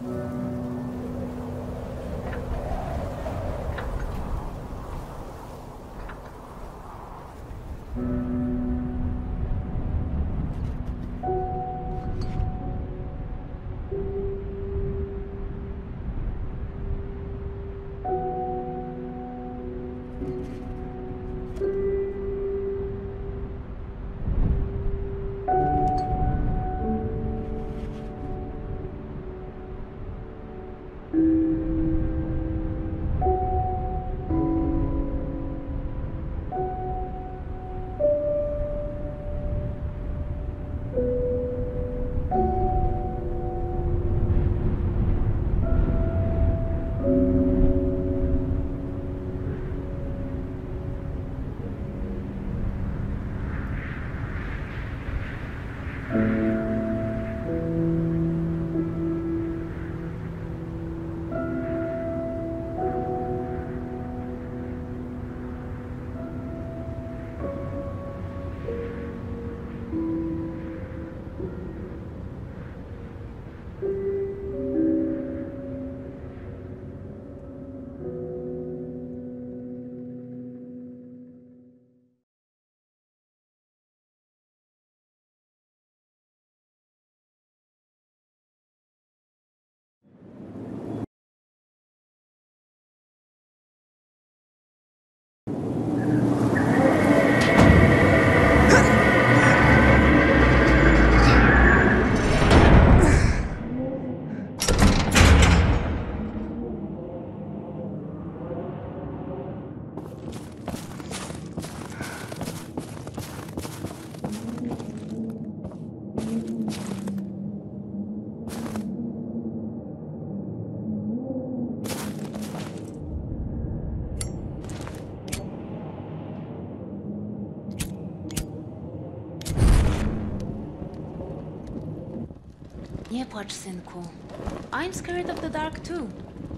Nie płacz, synku. I'm scared of the dark too.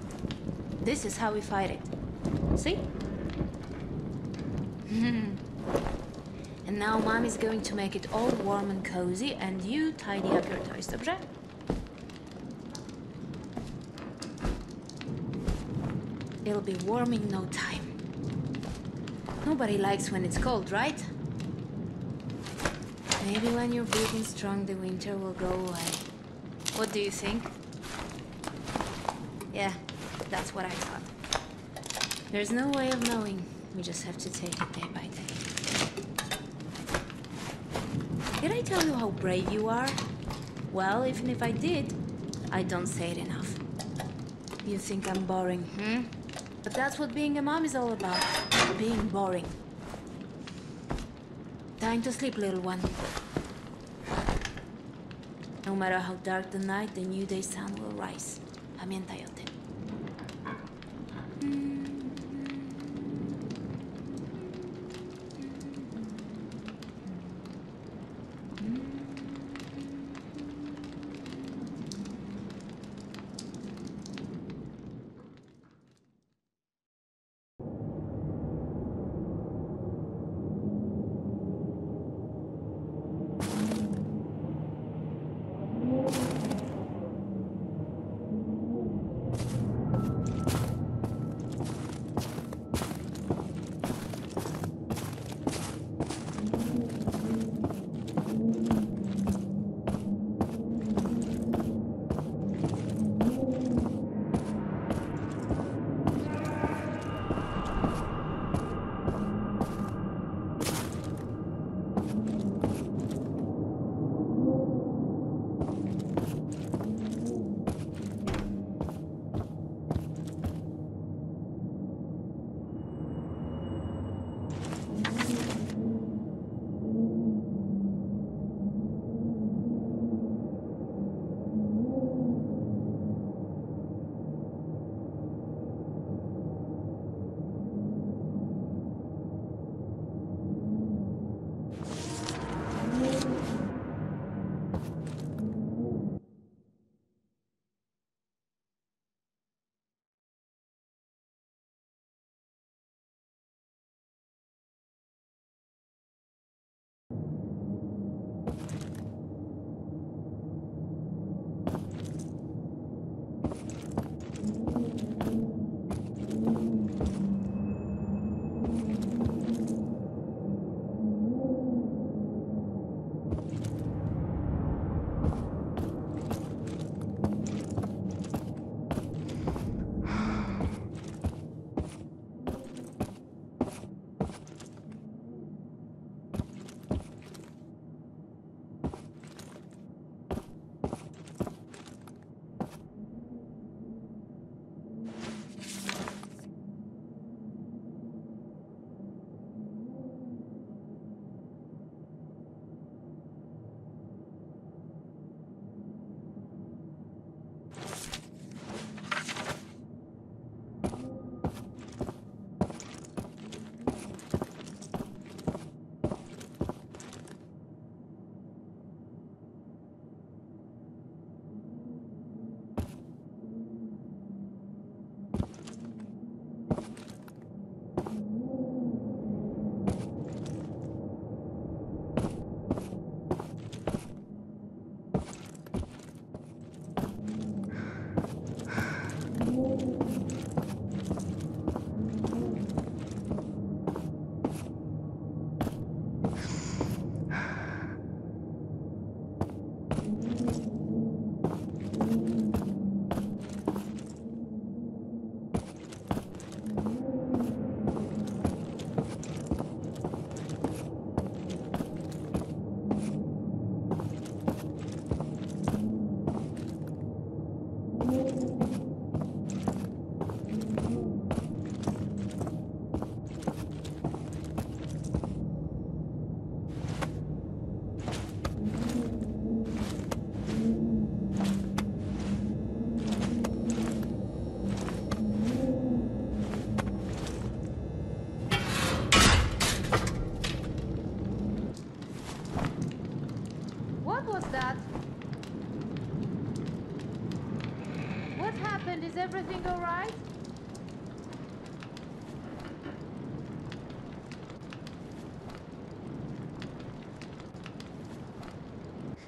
This is how we fight it. See? And now Mommy's going to make it all warm and cozy, and you tidy up your toys, dobrze? It'll be warm in no time. Nobody likes when it's cold, right? Maybe when you're breathing strong, the winter will go away. What do you think? Yeah, that's what I thought. There's no way of knowing. We just have to take it day by day. Did I tell you how brave you are? Well, even if I did, I don't say it enough. You think I'm boring, hmm? But that's what being a mom is all about. Being boring. Time to sleep, little one. No matter how dark the night, the new day sun will rise. Pamiętaj o tym.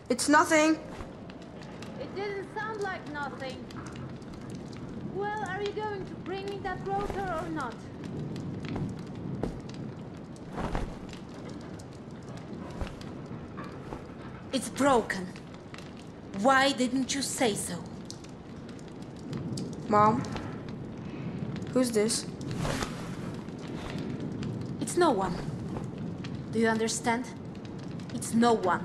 It's nothing. It didn't sound like nothing. Well, are you going to bring me that router or not? It's broken. Why didn't you say so? Mom? Who's this? It's no one. Do you understand? It's no one.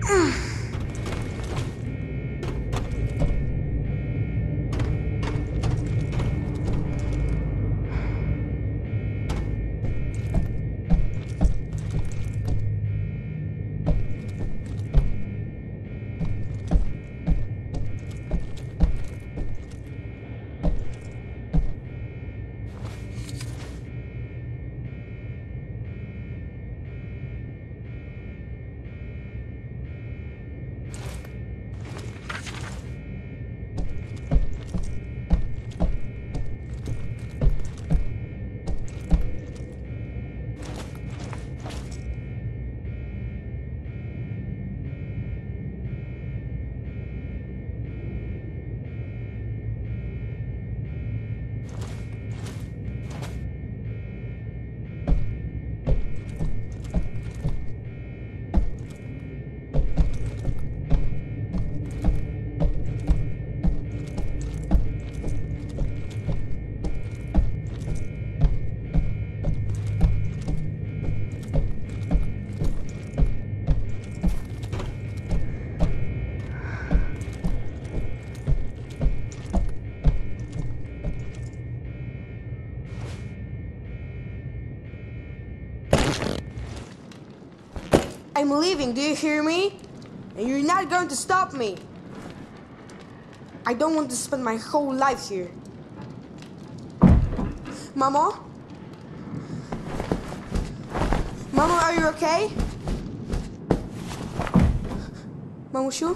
I'm leaving, do you hear me? And you're not going to stop me. I don't want to spend my whole life here. Mama? Mama, are you okay? Mamushu?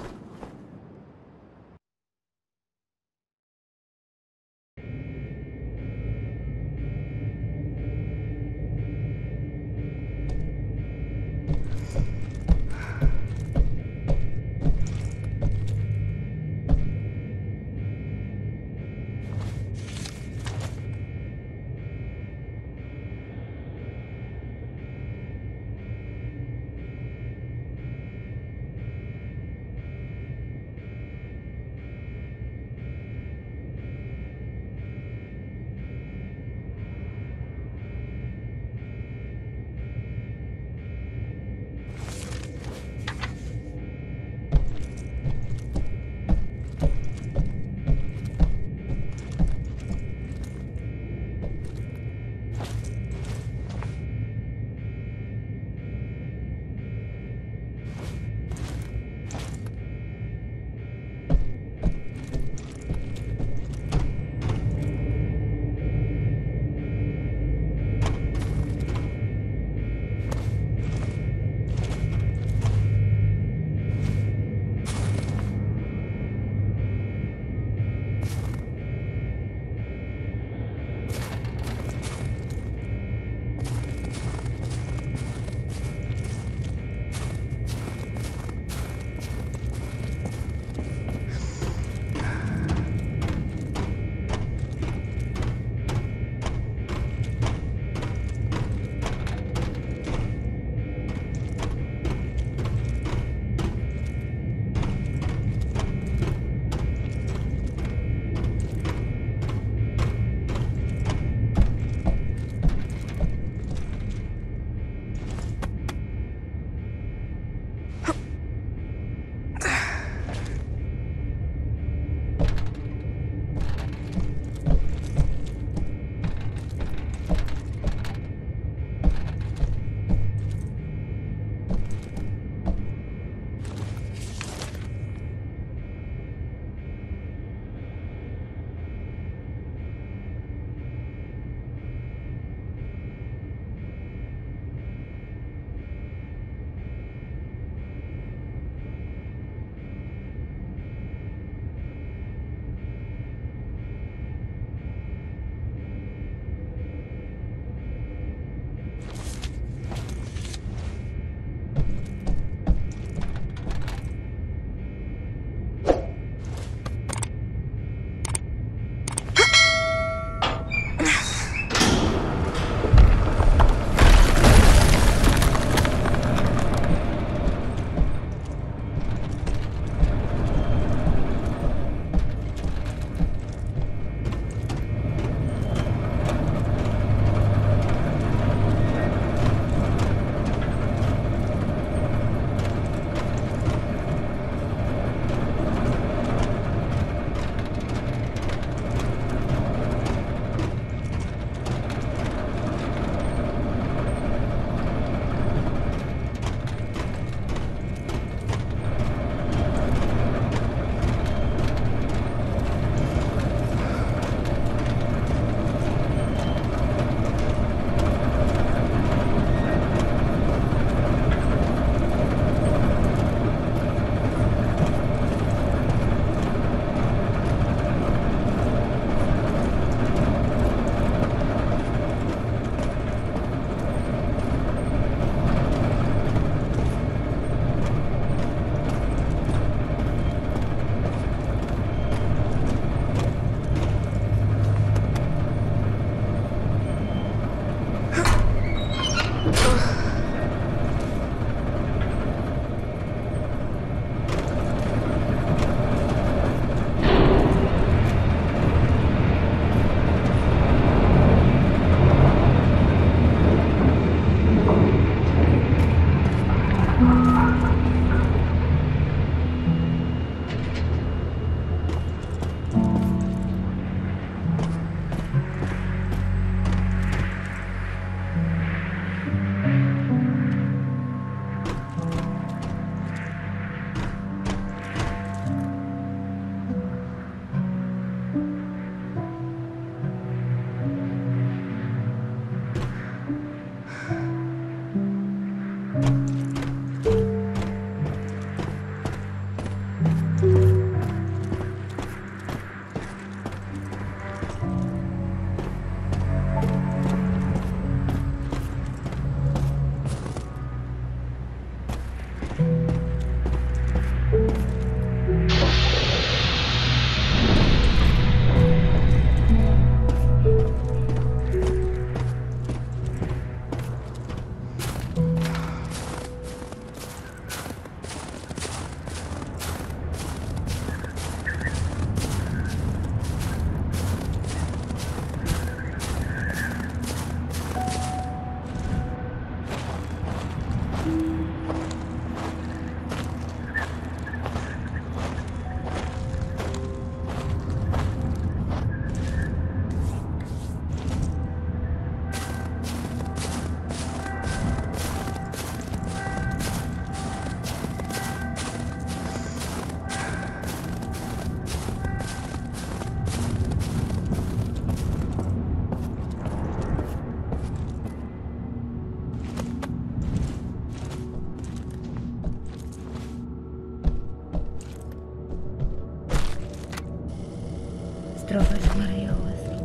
Zdrowaś Maryjo,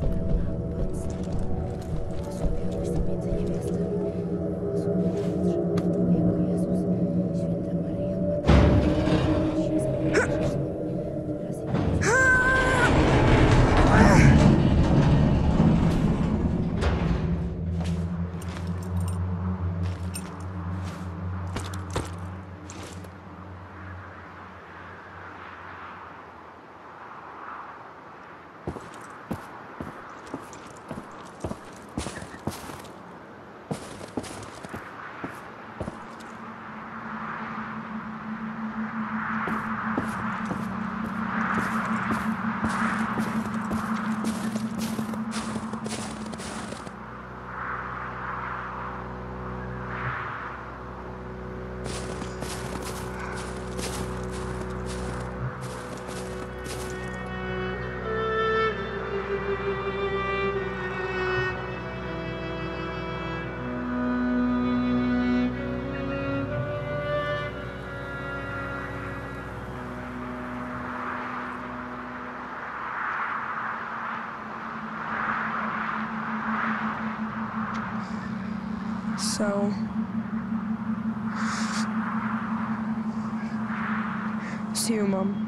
błogosławionaś Ty między niewiastami, błogosławiony owoc żywota Twojego, Jezus. Święta Maryjo, Matko Boża, się za nami grzesznymi, teraz i w godzinę So, see you, Mom.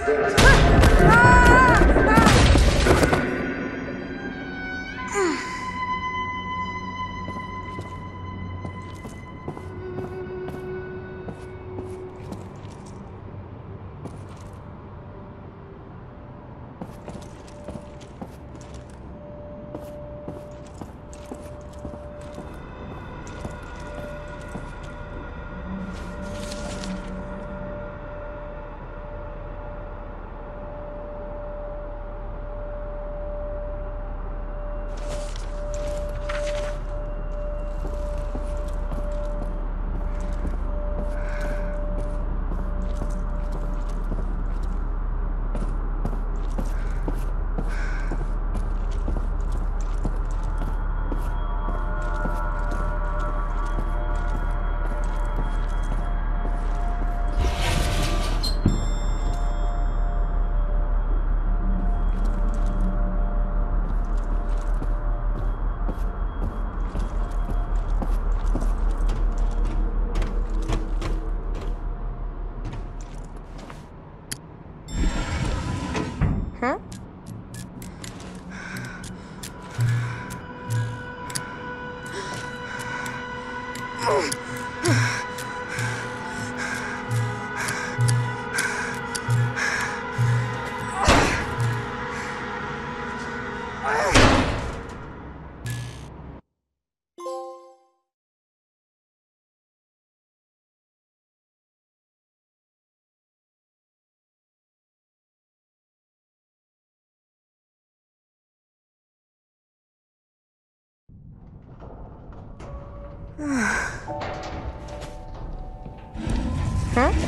Huh?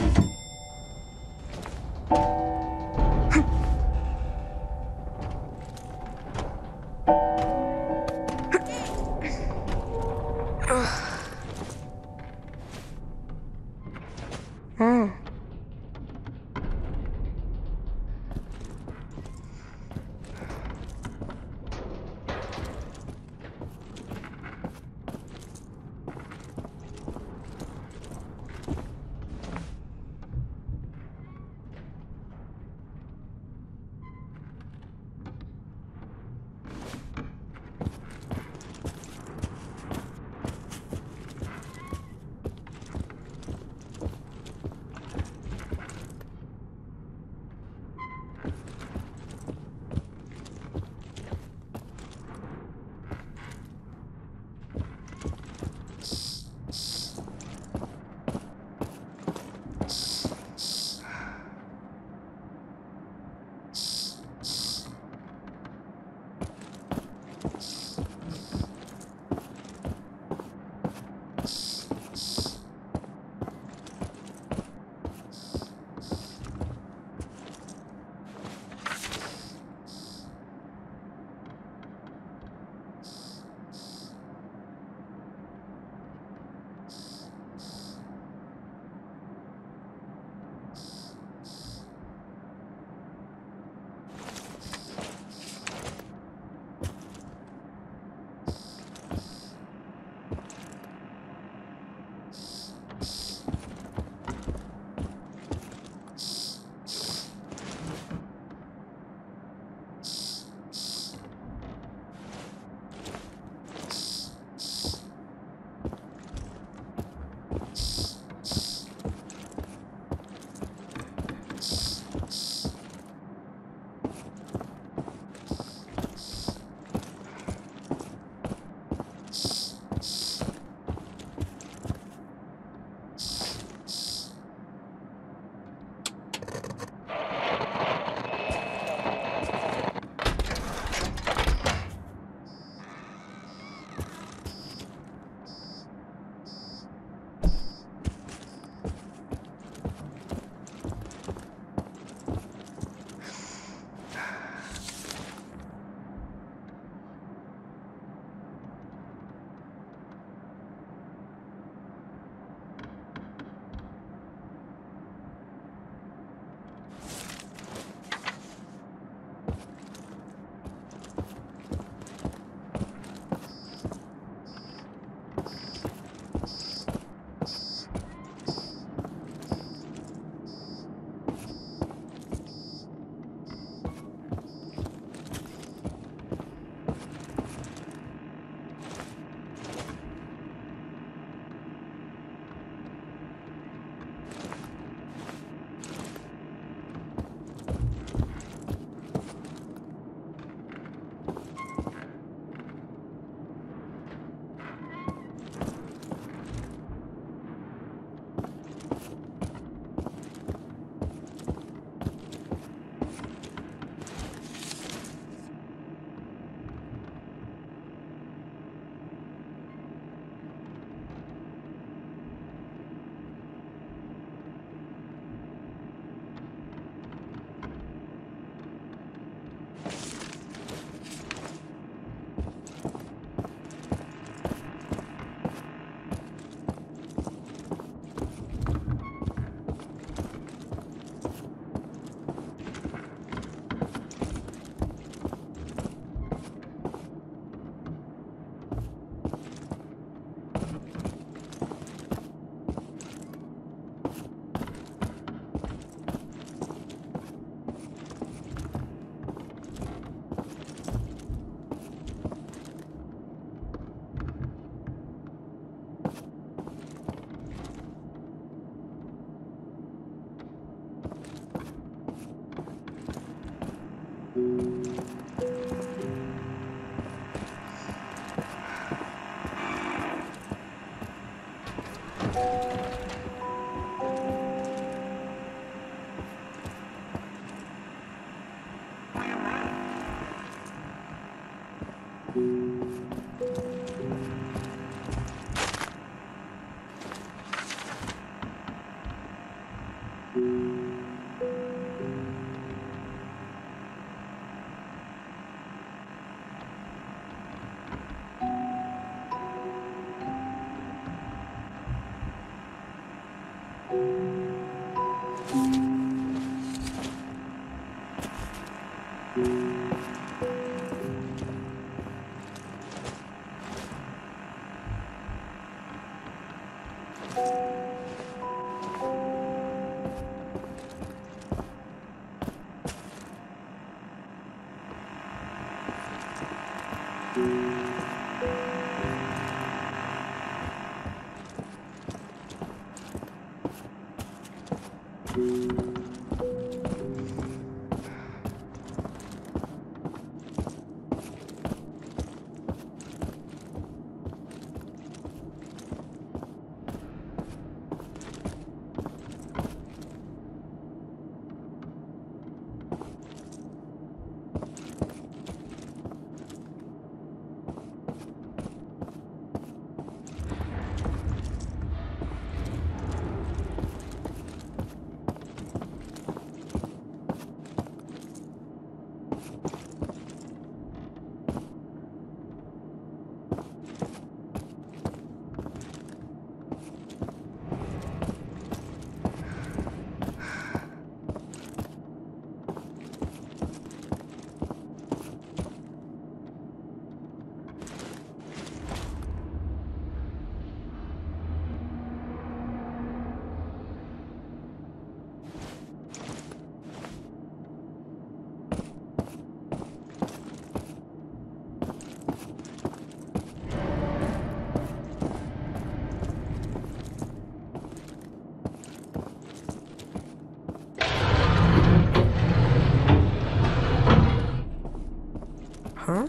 Huh?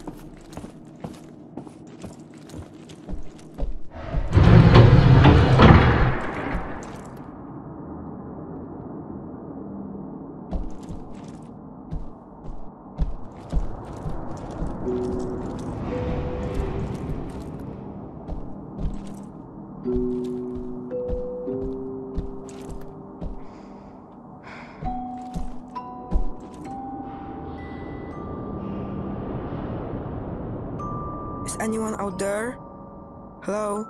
Is anyone out there? Hello?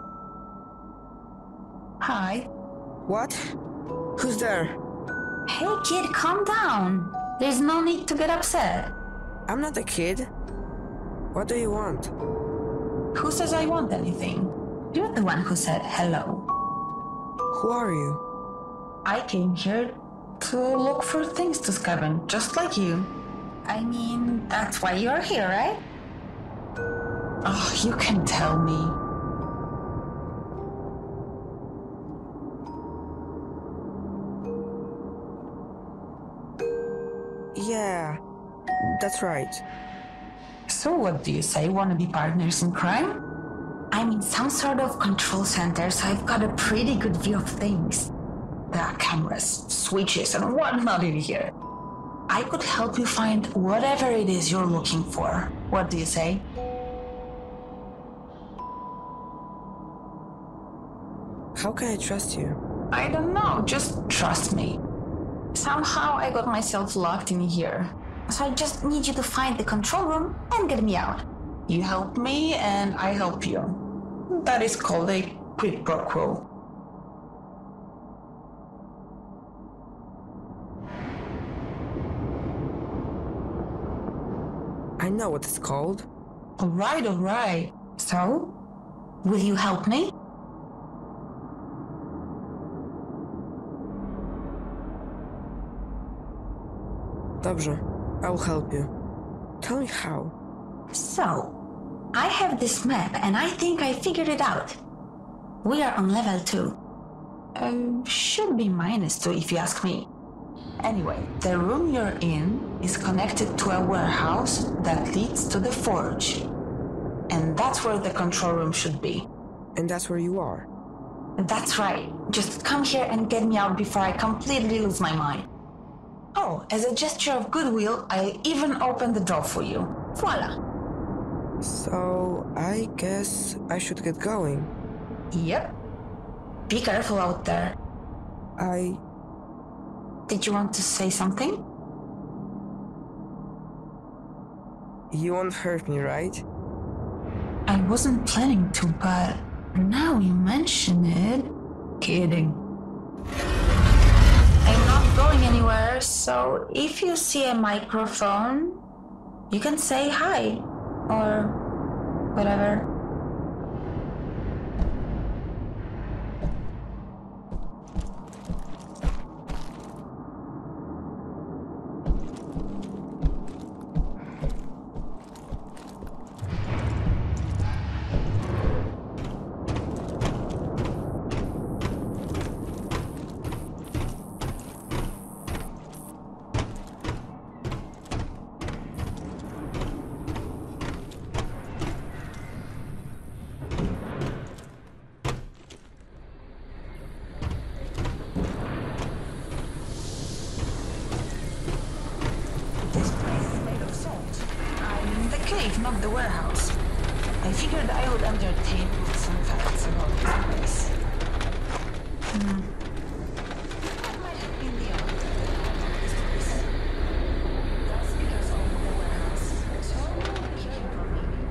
Hi. What? Who's there? Hey kid, calm down. There's no need to get upset. I'm not a kid. What do you want? Who says I want anything? You're the one who said hello. Who are you? I came here to look for things to scavenge, just like you. I mean, that's why you're here, right? Oh, you can tell me. Yeah, that's right. So what do you say? Wanna be partners in crime? I'm in some sort of control center, so I've got a pretty good view of things. There are cameras, switches, and whatnot in here. I could help you find whatever it is you're looking for. What do you say? How can I trust you? I don't know, just trust me. Somehow I got myself locked in here. So I just need you to find the control room and get me out. You help me and I help you. That is called a quid pro quo. I know what it's called. Alright. So, will you help me? Dobrze, I will help you. Tell me how. So, I have this map and I think I figured it out. We are on level 2. Should be -2 if you ask me. Anyway, the room you're in is connected to a warehouse that leads to the forge. And that's where the control room should be. And that's where you are. That's right. Just come here and get me out before I completely lose my mind. Oh, as a gesture of goodwill, I'll even open the door for you. Voila. So, I guess I should get going. Yep. Be careful out there. Did you want to say something? You won't hurt me, right? I wasn't planning to, but now you mention it. Kidding. I'm not going anywhere, so if you see a microphone, you can say hi, or whatever. Not the warehouse. I figured I would entertain with some facts about this place. That might have been the other place. That's because of the warehouse. So I will keep him from leaving.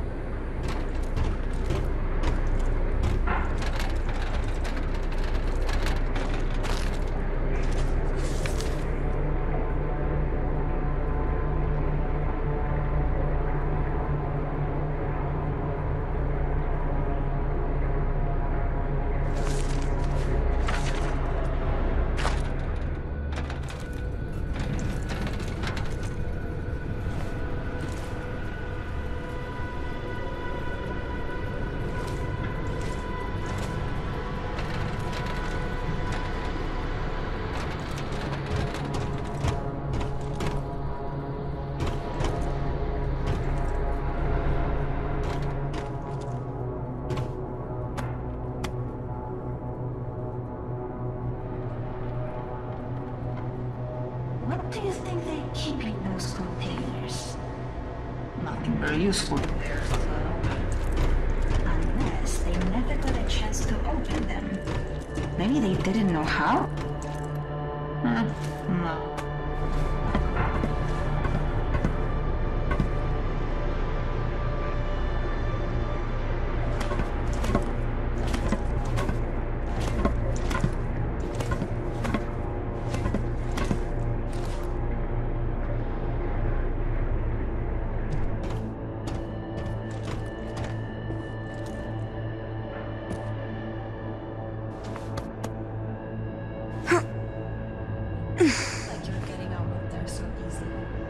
What do you think they keep in those containers? Nothing very useful. Unless they never got a chance to open them. Maybe they didn't know how? No. Like you're getting out of there so easy.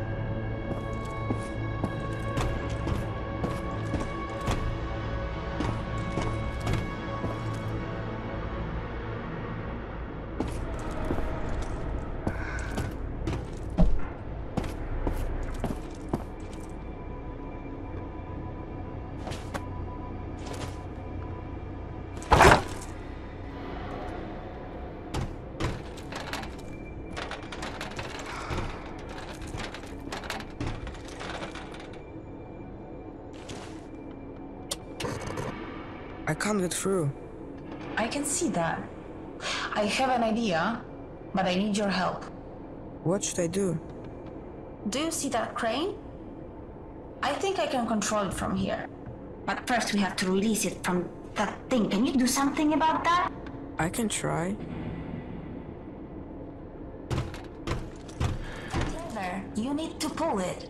I can't get through. I can see that. I have an idea, but I need your help. What should I do? Do you see that crane? I think I can control it from here. But first we have to release it from that thing. Can you do something about that? I can try. There, you need to pull it.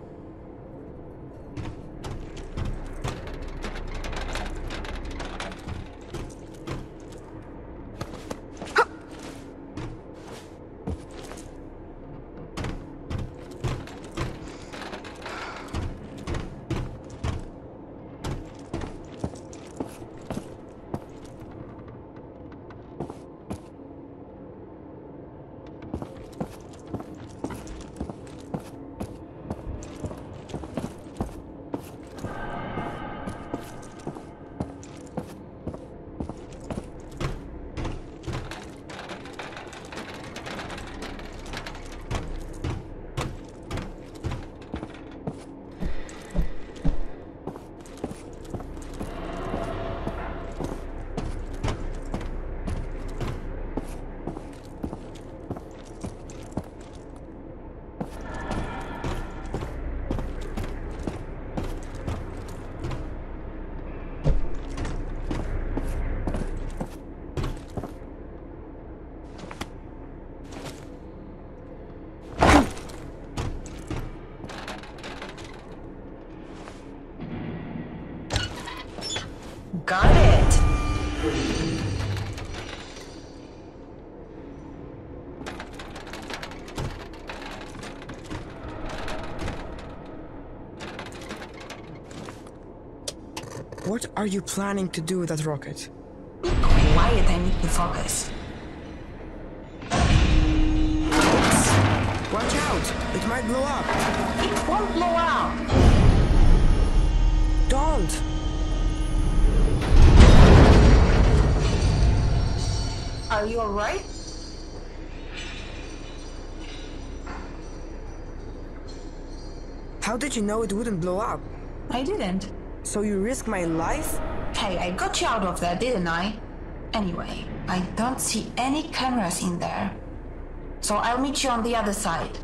got it. What are you planning to do with that rocket? Be quiet, I need to focus. Watch out! It might blow up! It won't blow up! Don't! Are you alright? How did you know it wouldn't blow up? I didn't. So you risk my life? Hey, I got you out of there, didn't I? Anyway, I don't see any cameras in there. So I'll meet you on the other side.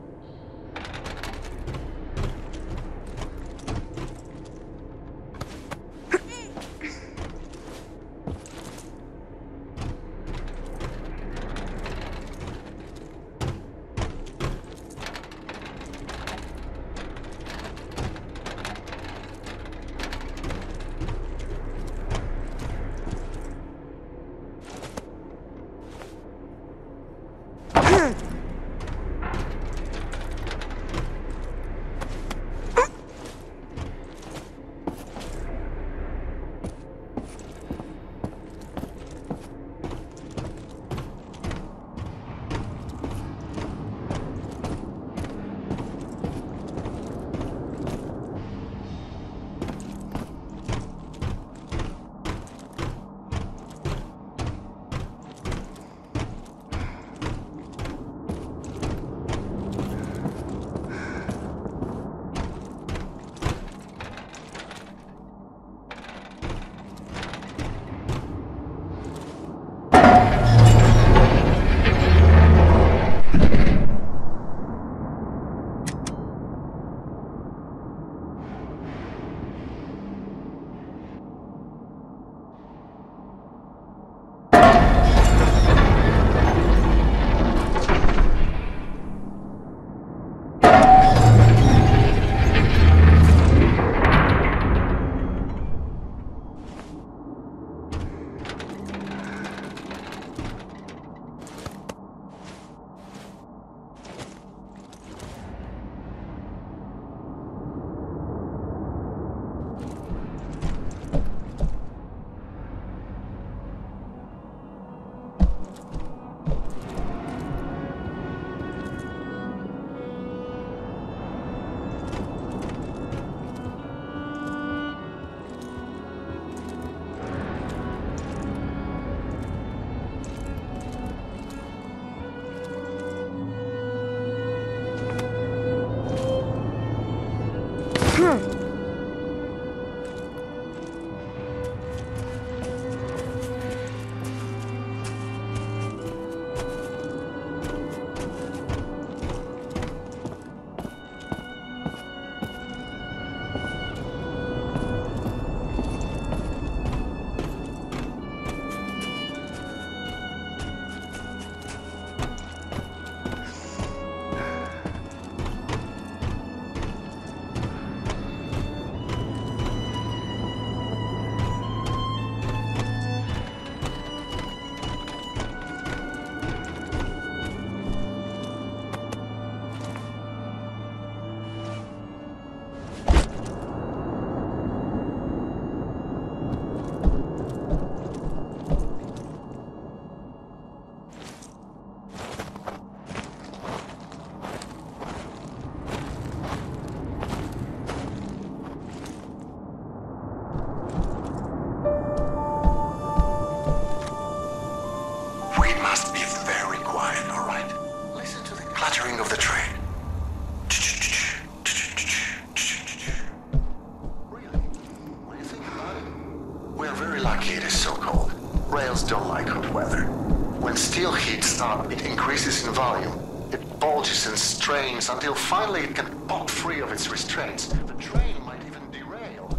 Until finally it can pop free of its restraints. The train might even derail.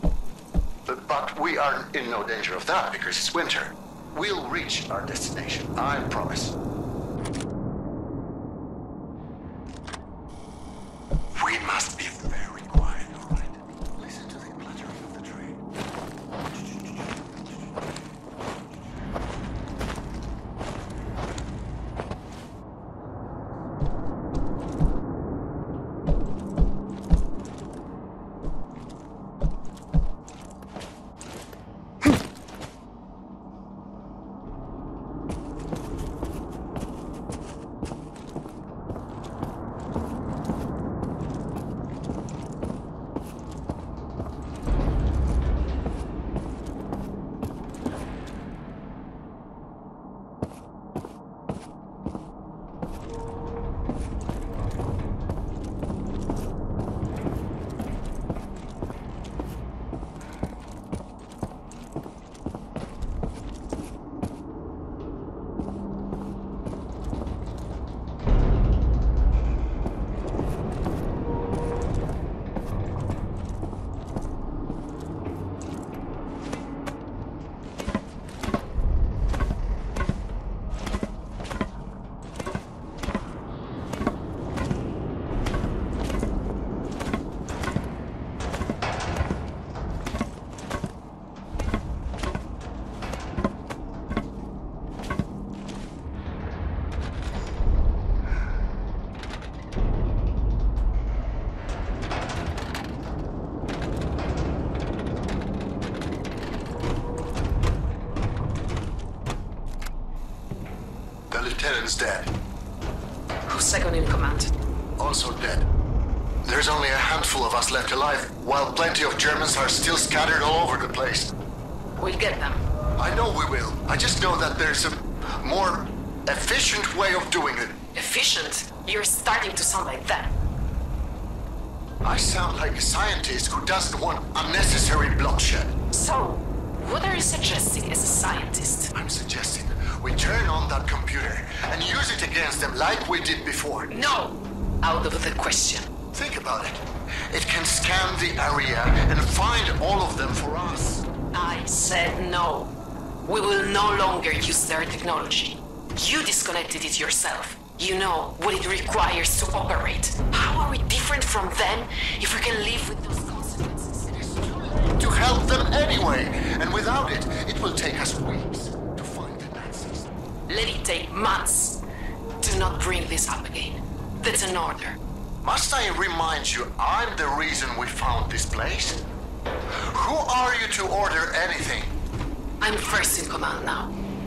But we are in no danger of that because it's winter. We'll reach our destination, I promise. We must be very quiet, all right? Listen to the clattering of the train. lieutenant's dead. Who's second in command? Also dead. There's only a handful of us left alive, while plenty of Germans are still scattered all over the place. We'll get them. I know we will. I just know that there's a more efficient way of doing it. Efficient? You're starting to sound like that. I sound like a scientist who doesn't want unnecessary bloodshed. So, what are you suggesting as a scientist? I'm suggesting we turn on that computer and use it against them like we did before. No! Out of the question. Think about it. It can scan the area and find all of them for us. I said no. We will no longer use their technology. You disconnected it yourself. You know what it requires to operate. How are we different from them if we can live with those consequences? To help them anyway, and without it, it will take us weeks to find the Nazis. Let it take months. Do not bring this up again. That's an order. Must I remind you, I'm the reason we found this place? Who are you to order anything? I'm first in command now.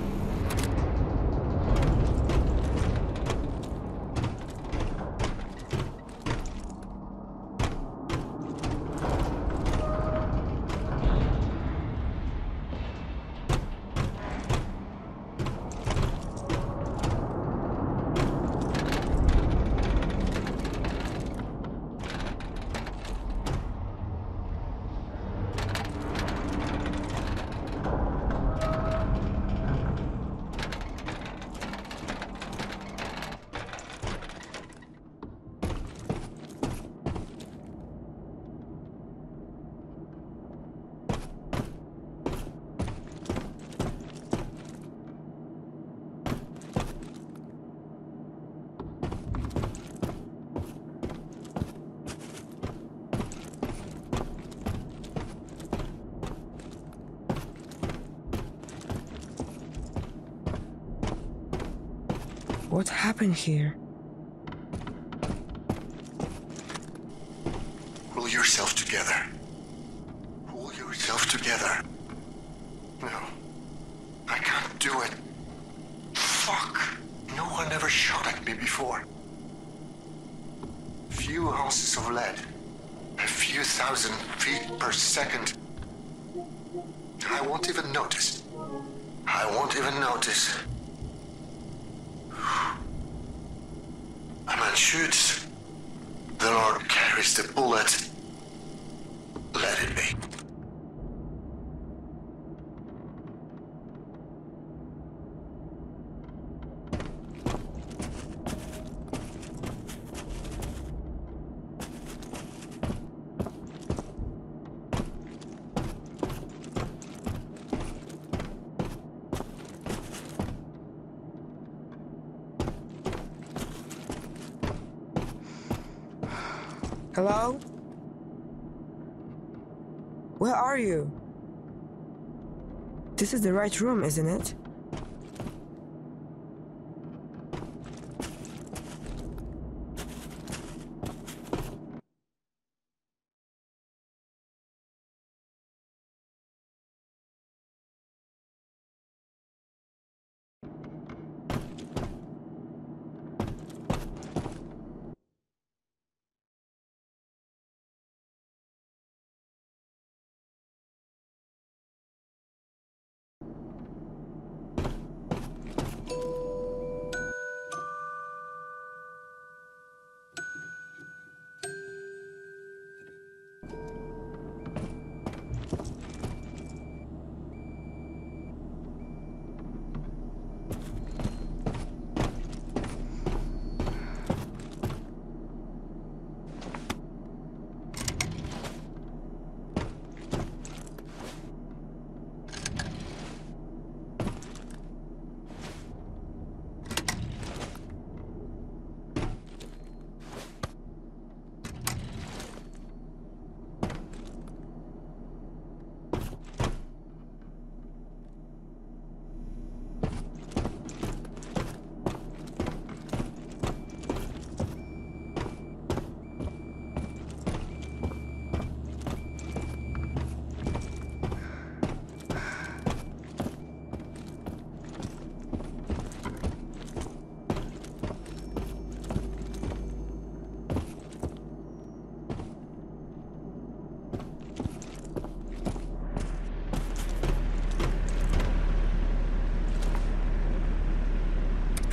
What happened here? Pull yourself together. Pull yourself together. No. I can't do it. Fuck. No one ever shot at me before. Few ounces of lead. A few thousand feet per second. I won't even notice. I won't even notice. A man shoots. The Lord carries the bullet. Let it be. Hello? Where are you? This is the right room, isn't it?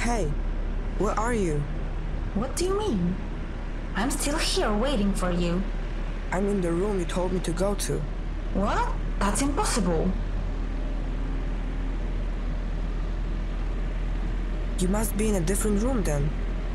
Hey, where are you? What do you mean? I'm still here waiting for you. I'm in the room you told me to go to. What? That's impossible. You must be in a different room then.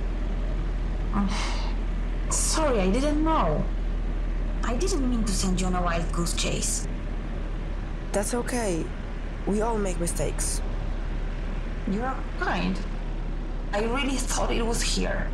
Sorry, I didn't know. I didn't mean to send you on a wild goose chase. That's okay. We all make mistakes. You're kind. I really thought it was here.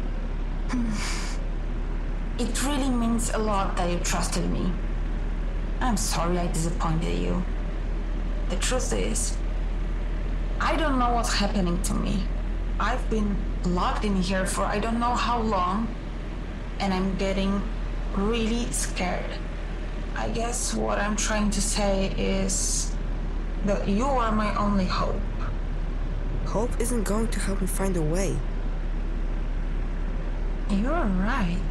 It really means a lot that you trusted me. I'm sorry I disappointed you. The truth is, I don't know what's happening to me. I've been locked in here for I don't know how long, and I'm getting really scared. I guess what I'm trying to say is that you are my only hope. Hope isn't going to help me find a way. You're right.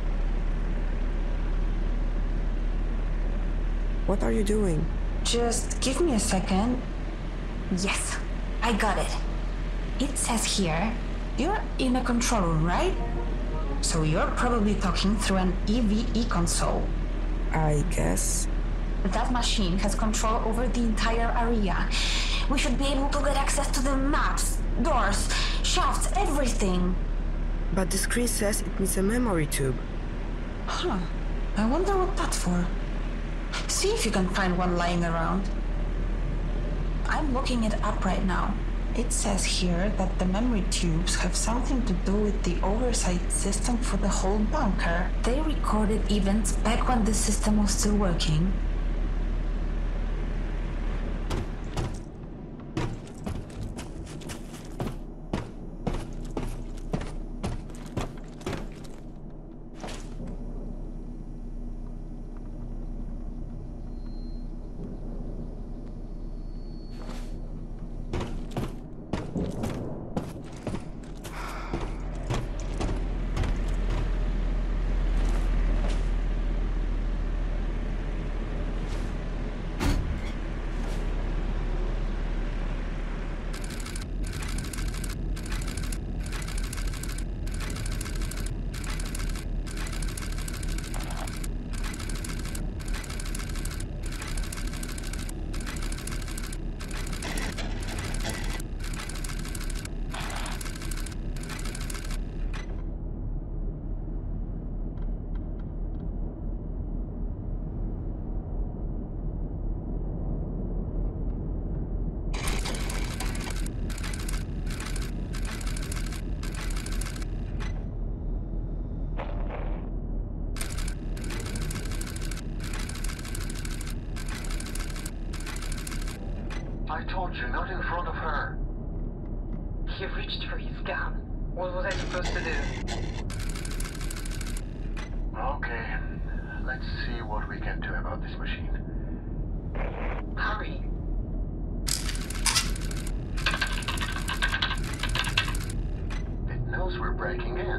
What are you doing? Just give me a second. Yes, I got it. It says here, you're in a control room, right? So you're probably talking through an EVE console. I guess. That machine has control over the entire area. We should be able to get access to the maps, doors, shafts, everything. But the screen says it needs a memory tube. Huh. I wonder what that's for. See if you can find one lying around. I'm looking it up right now. It says here that the memory tubes have something to do with the oversight system for the whole bunker. They recorded events back when the system was still working. I told you, not in front of her. He reached for his gun. What was I supposed to do? Okay, let's see what we can do about this machine. Hurry. It knows we're breaking in.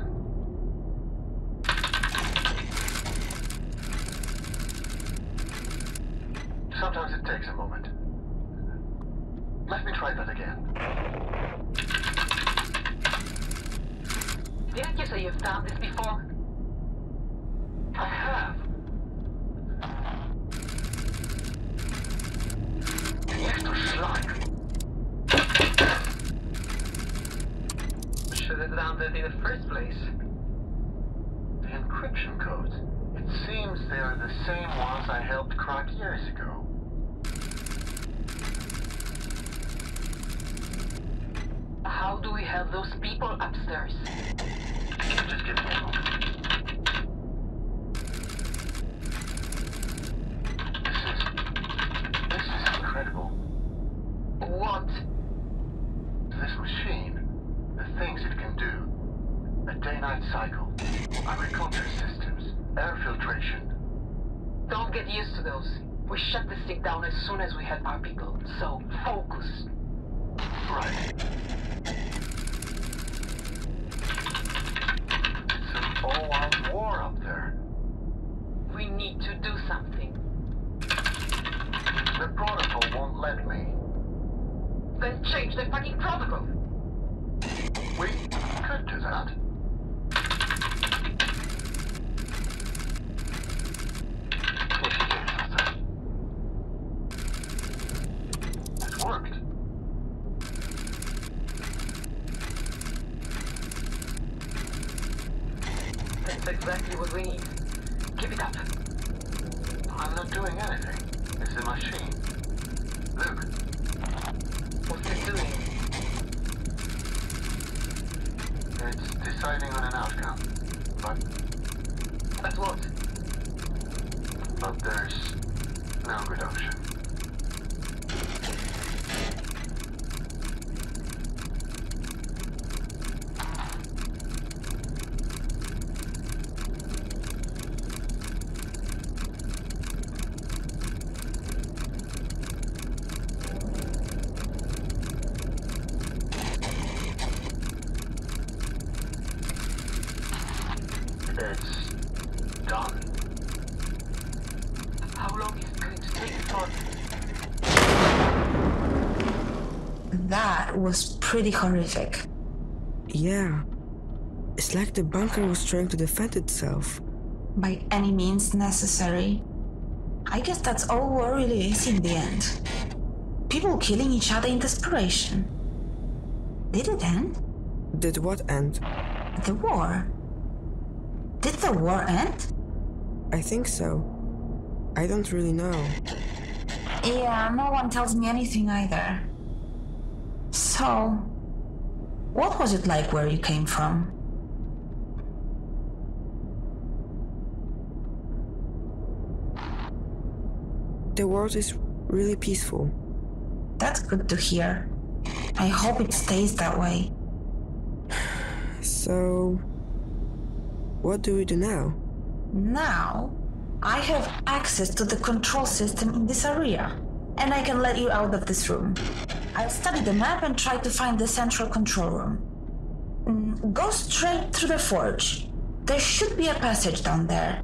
Sometimes it takes a moment. Let me try that again. Didn't you say you've done this before? I have. Niech to szlak. Should have done that in the first place. The encryption codes. It seems they're the same ones I helped crack years ago. How do we have those people upstairs? Just give me a moment. This is incredible. What? This machine, the things it can do. A day-night cycle, agriculture systems, air filtration. Don't get used to those. We shut this thing down as soon as we had our people, so focus. Right. It's an all-out war up there. We need to do something. The protocol won't let me. Then change the fucking protocol. We that? It worked. That's exactly what we need. Keep it up. I'm not doing anything. It's the machine. Look. What's it doing? It's deciding on an outcome. But what? But there's no good option. It's done. How long is it going to take for... That was pretty horrific. Yeah. It's like the bunker was trying to defend itself. By any means necessary. I guess that's all war really is in the end. People killing each other in desperation. Did it end? Did what end? The war. Did the war end? I think so. I don't really know. Yeah, no one tells me anything either. So, what was it like where you came from? The world is really peaceful. That's good to hear. I hope it stays that way. So, what do we do now? Now, I have access to the control system in this area, and I can let you out of this room. I'll study the map and try to find the central control room. Go straight through the forge. There should be a passage down there.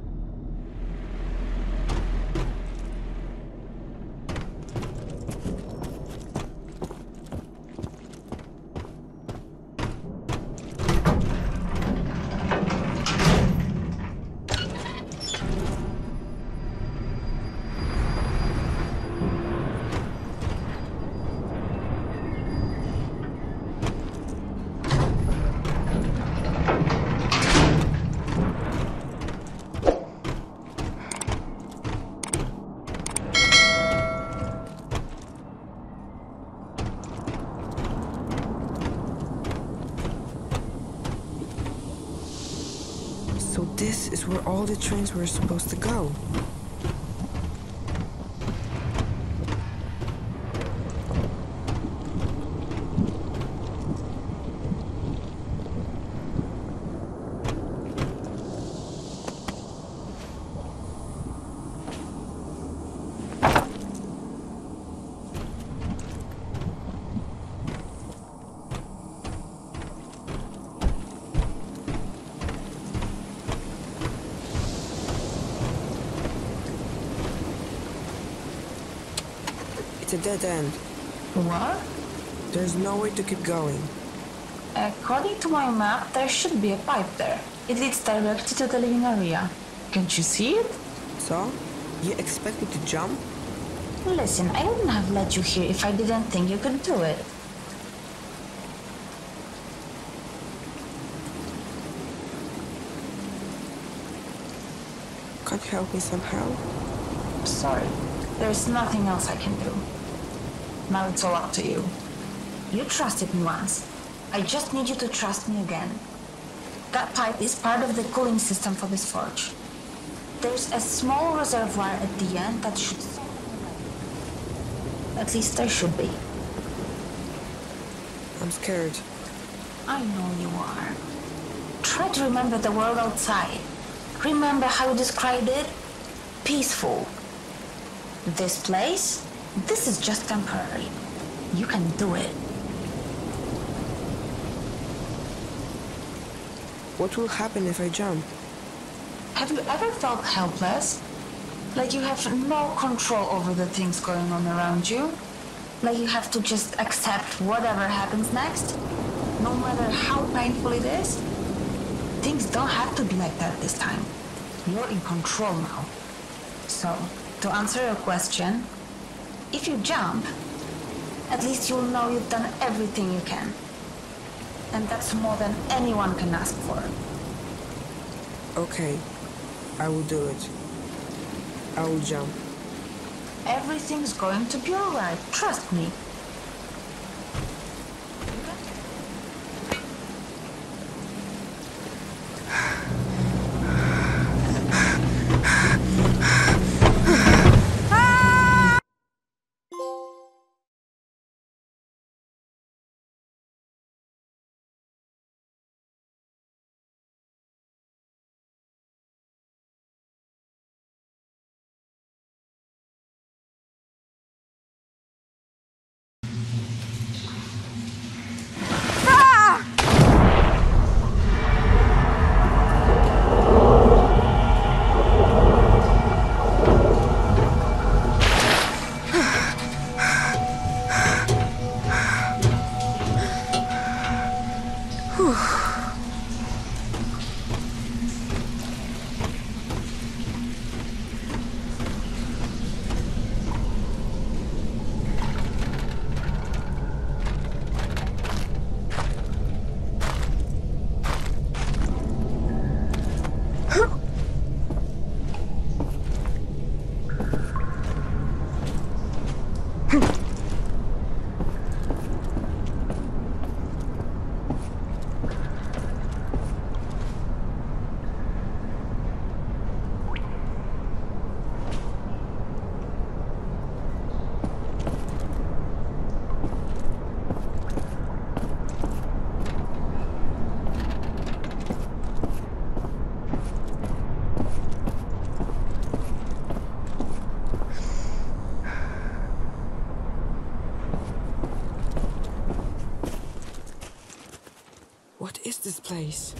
So this is where all the trains were supposed to go. It's a dead end. What? There's no way to keep going. According to my map, there should be a pipe there. It leads directly to the living area. Can't you see it? So? You expect me to jump? Listen, I wouldn't have let you here if I didn't think you could do it. Can't you help me somehow? Sorry, there's nothing else I can do. Now it's all up to you. You trusted me once. I just need you to trust me again. That pipe is part of the cooling system for this forge. There's a small reservoir at the end that should... At least there should be. I'm scared. I know you are. Try to remember the world outside. Remember how you described it? Peaceful. This place? This is just temporary. You can do it. What will happen if I jump? Have you ever felt helpless? Like you have no control over the things going on around you? Like you have to just accept whatever happens next? no matter how painful it is. Things don't have to be like that this time. You're in control now. So, to answer your question, if you jump, at least you'll know you've done everything you can. And that's more than anyone can ask for. Okay, I will do it. I will jump. Everything's going to be alright, trust me. What is this place?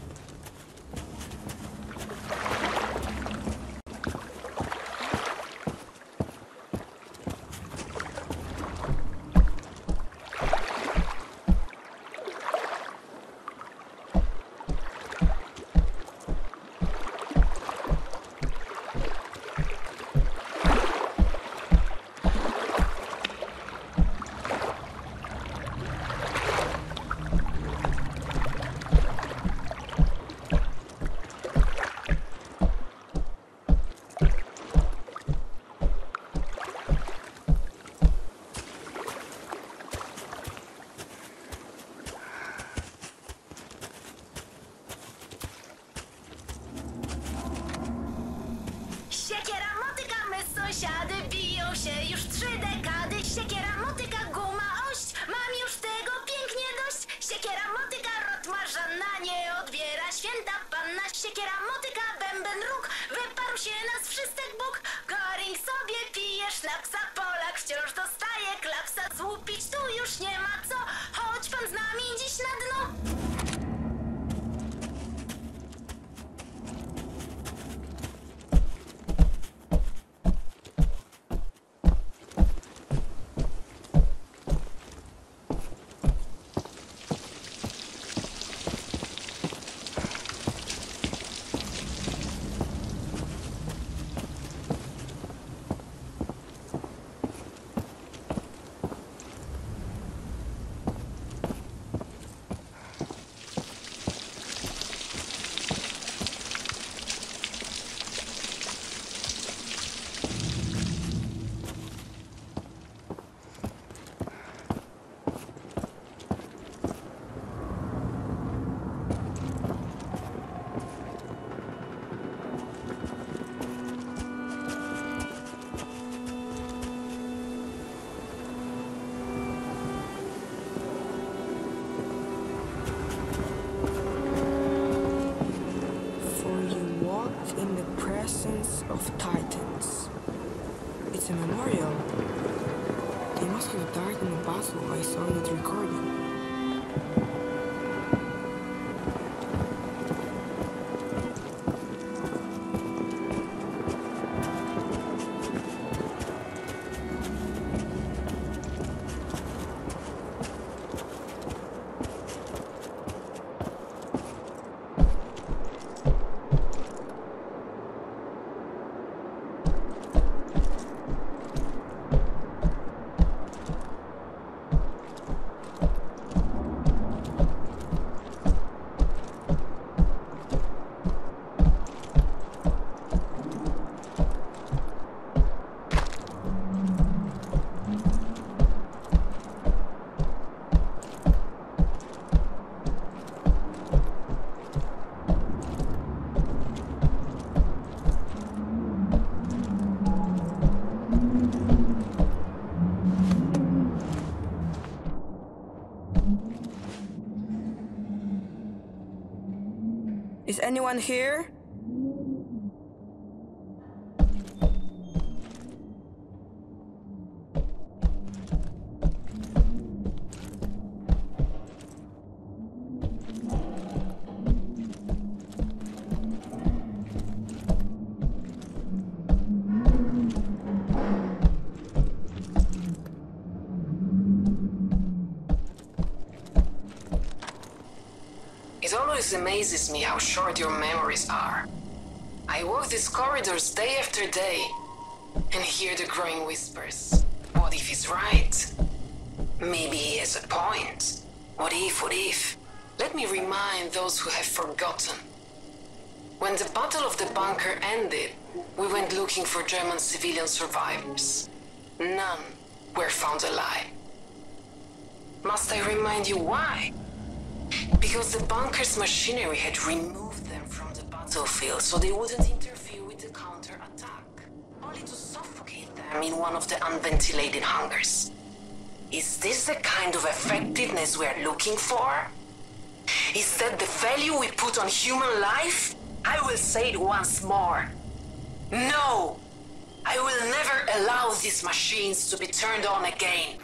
Sąsiady biją się już 3 dekady. Siekiera, motyka, guma, ość. Mam już tego pięknie dość. Siekiera, motyka, rotma, żadna nie odbiera. Święta panna, siekiera, motyka, bęben, róg. Wyparł się nas wszystek Bóg. Goring sobie pije sznapsa. Polak wciąż dostaje klapsa. Złupić tu już nie ma co. Chodź pan z nami dziś na dno. Of Titans. It's a memorial. They must have died in the battle I saw in that recording. Is anyone here? It always amazes me how short your memories are. I walk these corridors day after day and hear the growing whispers. What if he's right? Maybe he has a point. What if, what if? Let me remind those who have forgotten. When the Battle of the Bunker ended, we went looking for German civilian survivors. None were found alive. Must I remind you why? Because the bunker's machinery had removed them from the battlefield so they wouldn't interfere with the counter-attack, only to suffocate them in one of the unventilated hangars. Is this the kind of effectiveness we are looking for? Is that the value we put on human life? I will say it once more. No! I will never allow these machines to be turned on again.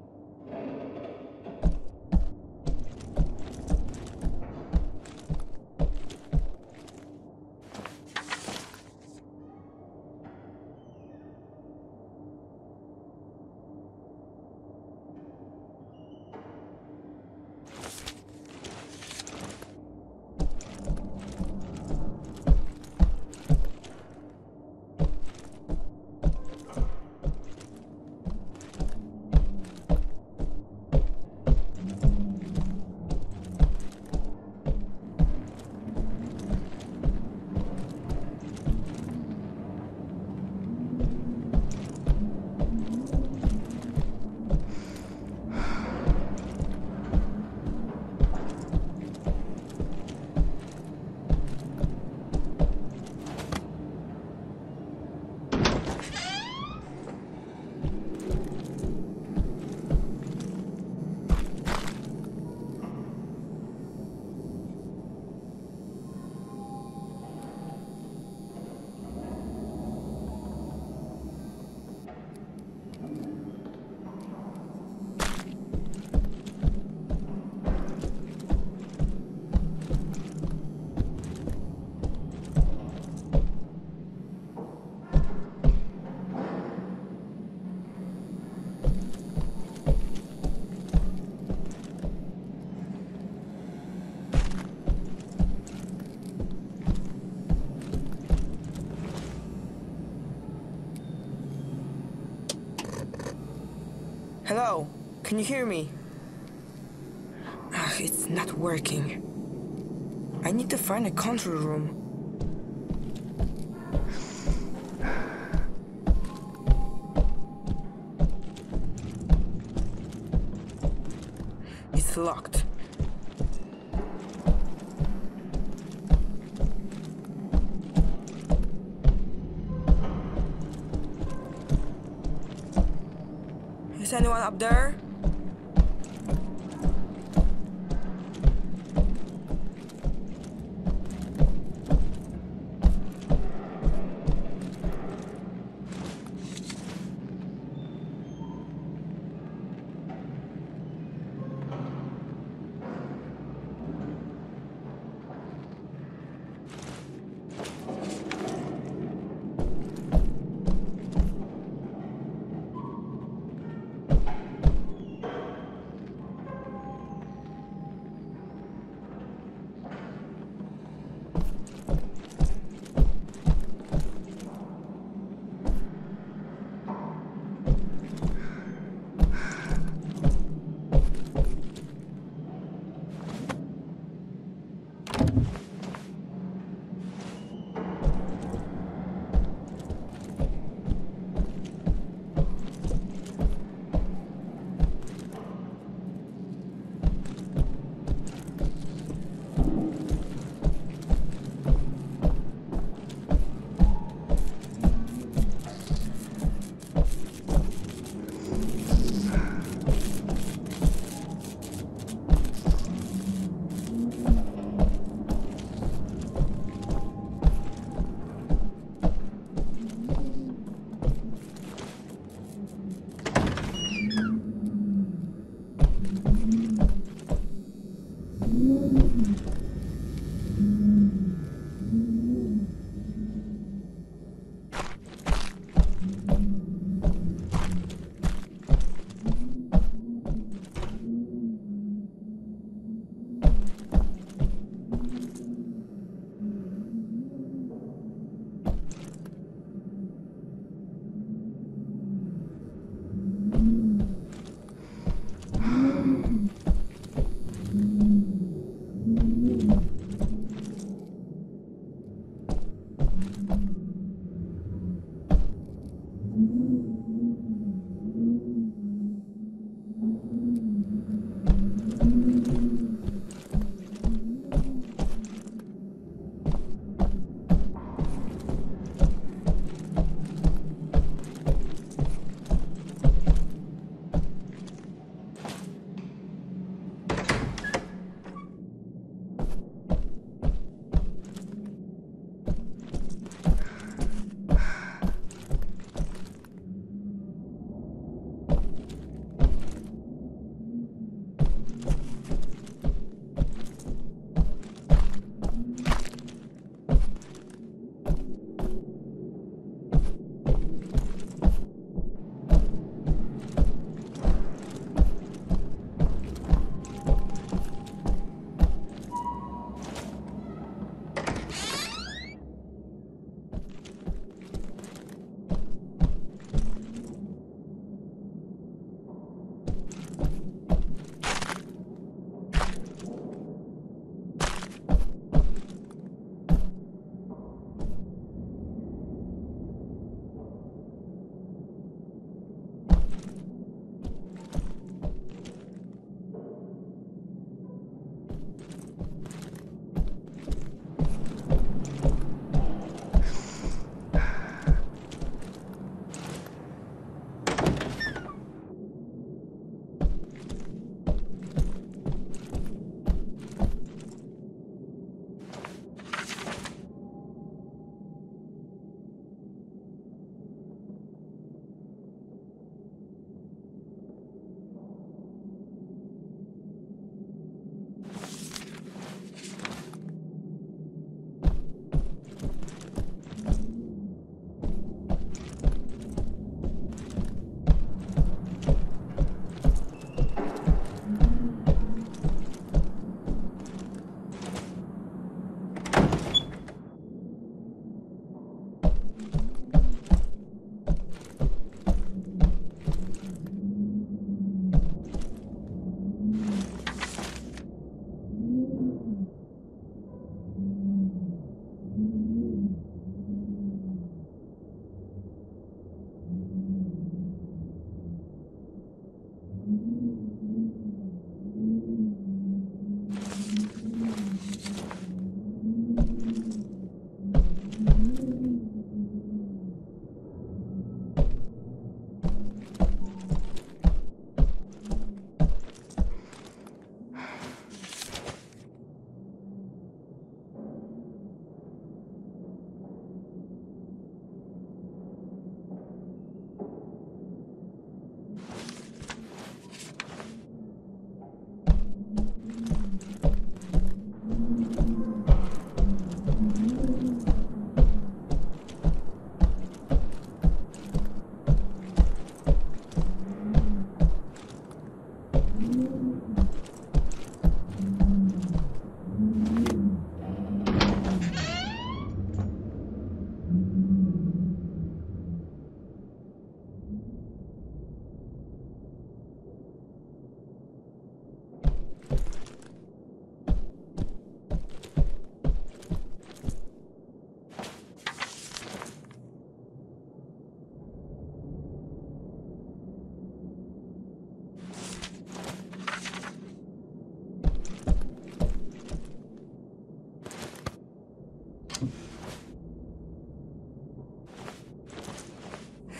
Hello? Can you hear me? It's not working. I need to find a control room. It's locked. Is anyone up there?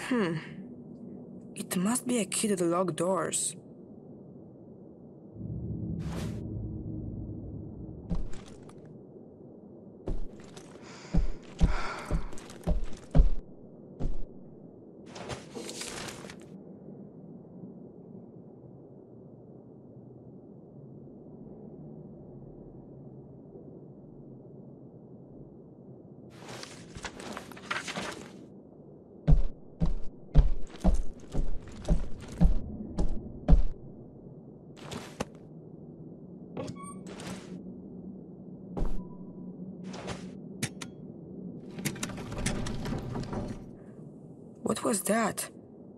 It must be a key to the locked doors. What was that?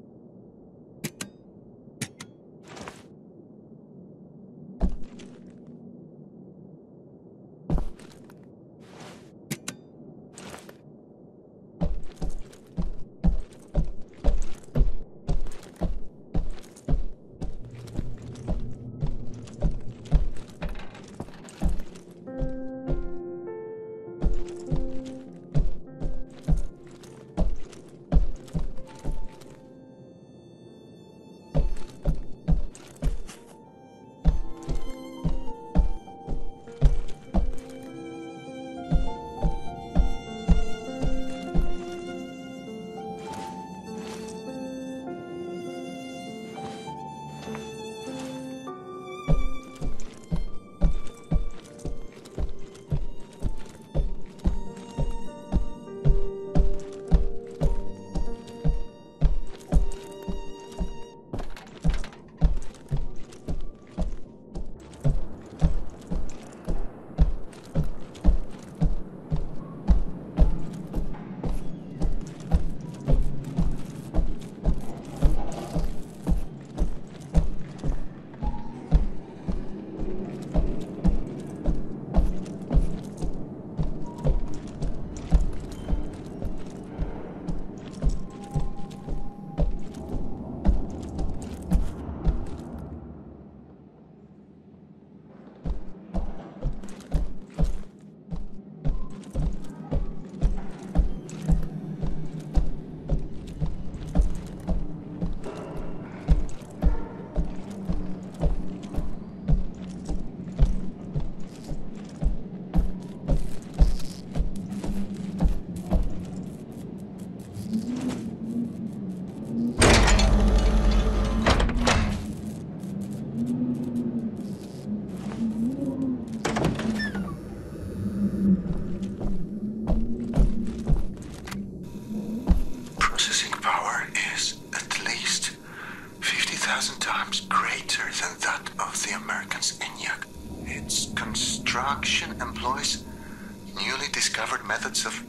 Employs newly discovered methods of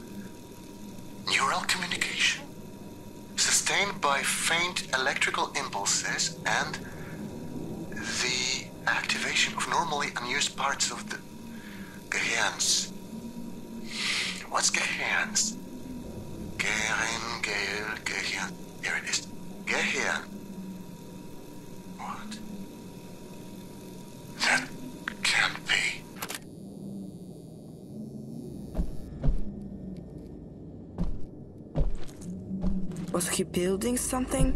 neural communication, sustained by faint electrical impulses and the activation of normally unused parts of the gehirns. What's gehirns? Gehirn. Here it is. Gehirn. What? That can't be. Was he building something?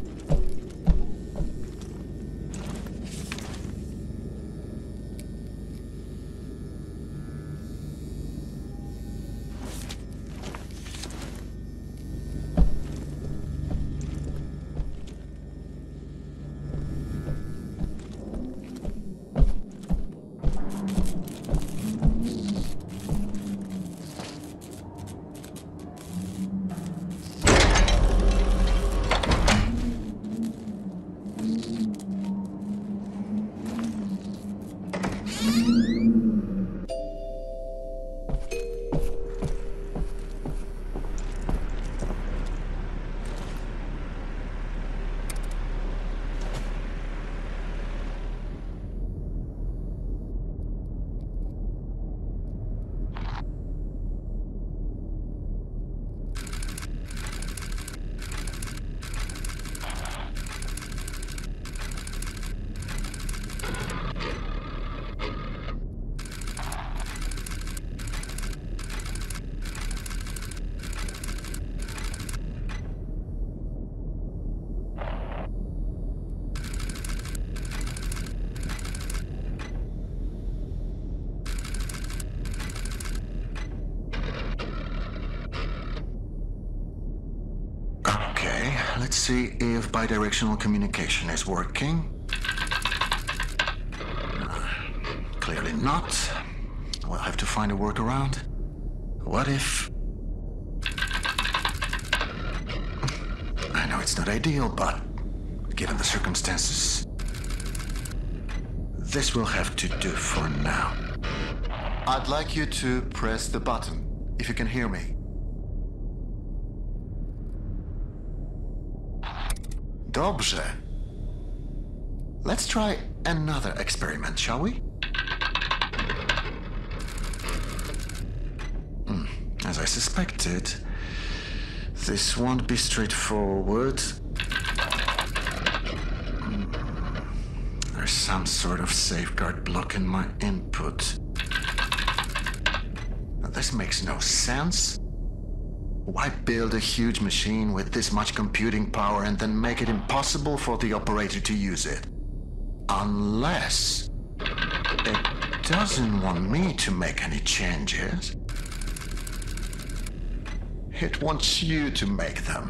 Let's see if bidirectional communication is working. Clearly not. We'll have to find a workaround. What if... I know it's not ideal, but given the circumstances, this will have to do for now. I'd like you to press the button, if you can hear me. Dobrze. Let's try another experiment, shall we? As I suspected, this won't be straightforward. There's some sort of safeguard blocking my input. Now, this makes no sense. Why build a huge machine with this much computing power and then make it impossible for the operator to use it? Unless it doesn't want me to make any changes. It wants you to make them.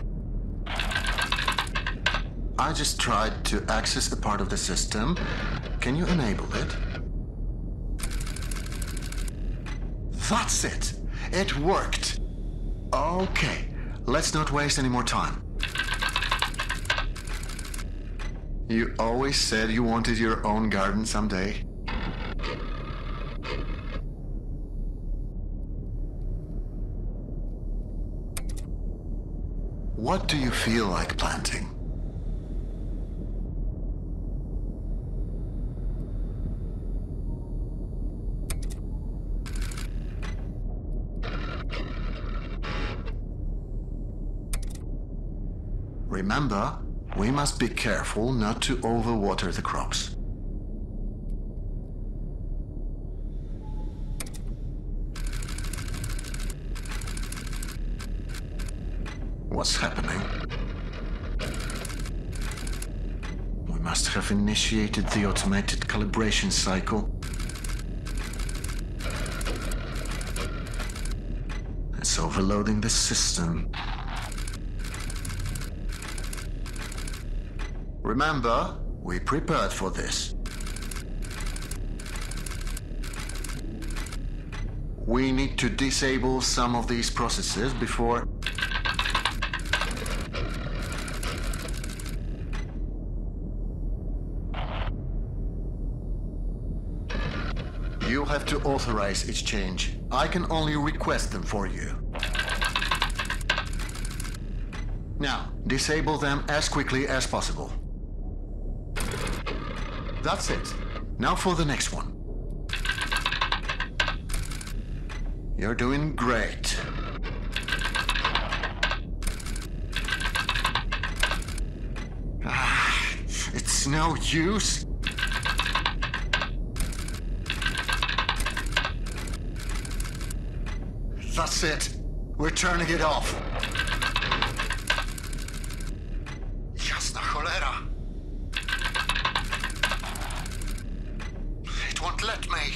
I just tried to access a part of the system. Can you enable it? That's it! It worked! Okay, let's not waste any more time. You always said you wanted your own garden someday. What do you feel like planting? Remember, we must be careful not to overwater the crops. What's happening? We must have initiated the automated calibration cycle. It's overloading the system. Remember, we prepared for this. We need to disable some of these processes before... You'll have to authorize each change. I can only request them for you. Now, disable them as quickly as possible. That's it. Now for the next one. You're doing great. It's no use. That's it. We're turning it off. Jasna cholera. It won't let me.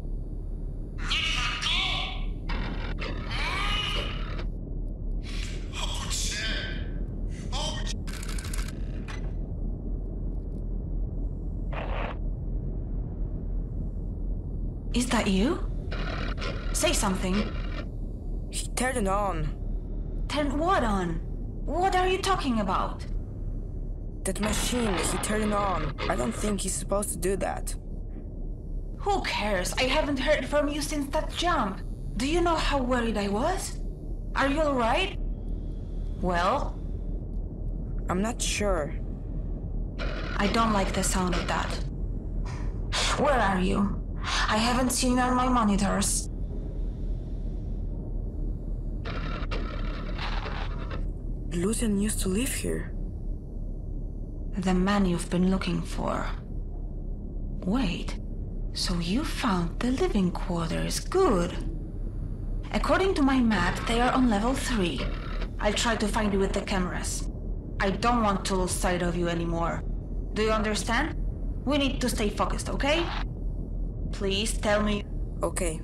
Is that you? Say something. He turned it on. Turn what on? What are you talking about? That machine, he turned it on. I don't think he's supposed to do that. Who cares? I haven't heard from you since that jump. Do you know how worried I was? Are you alright? Well? I'm not sure. I don't like the sound of that. Where are you? I haven't seen you on my monitors. Lucian used to live here. The man you've been looking for. Wait, so you found the living quarters. Good. According to my map, they are on level 3. I'll try to find you with the cameras. I don't want to lose sight of you anymore. Do you understand? We need to stay focused, okay? Please tell me. Okay.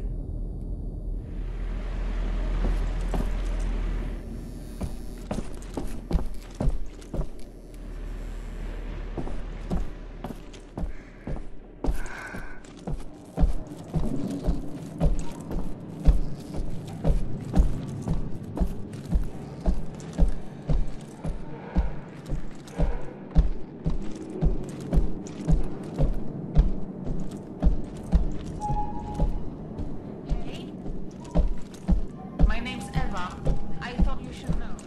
Eva. I thought you should know.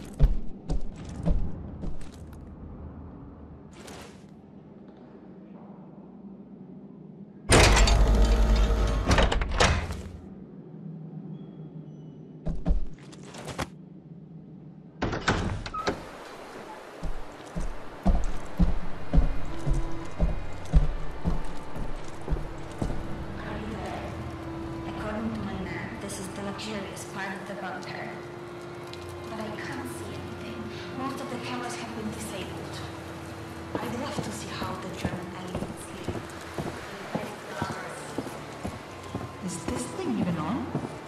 Luxurious part of the bunker. But I can't see anything. Most of the cameras have been disabled. I'd love to see how the German aliens live. Is this thing even on?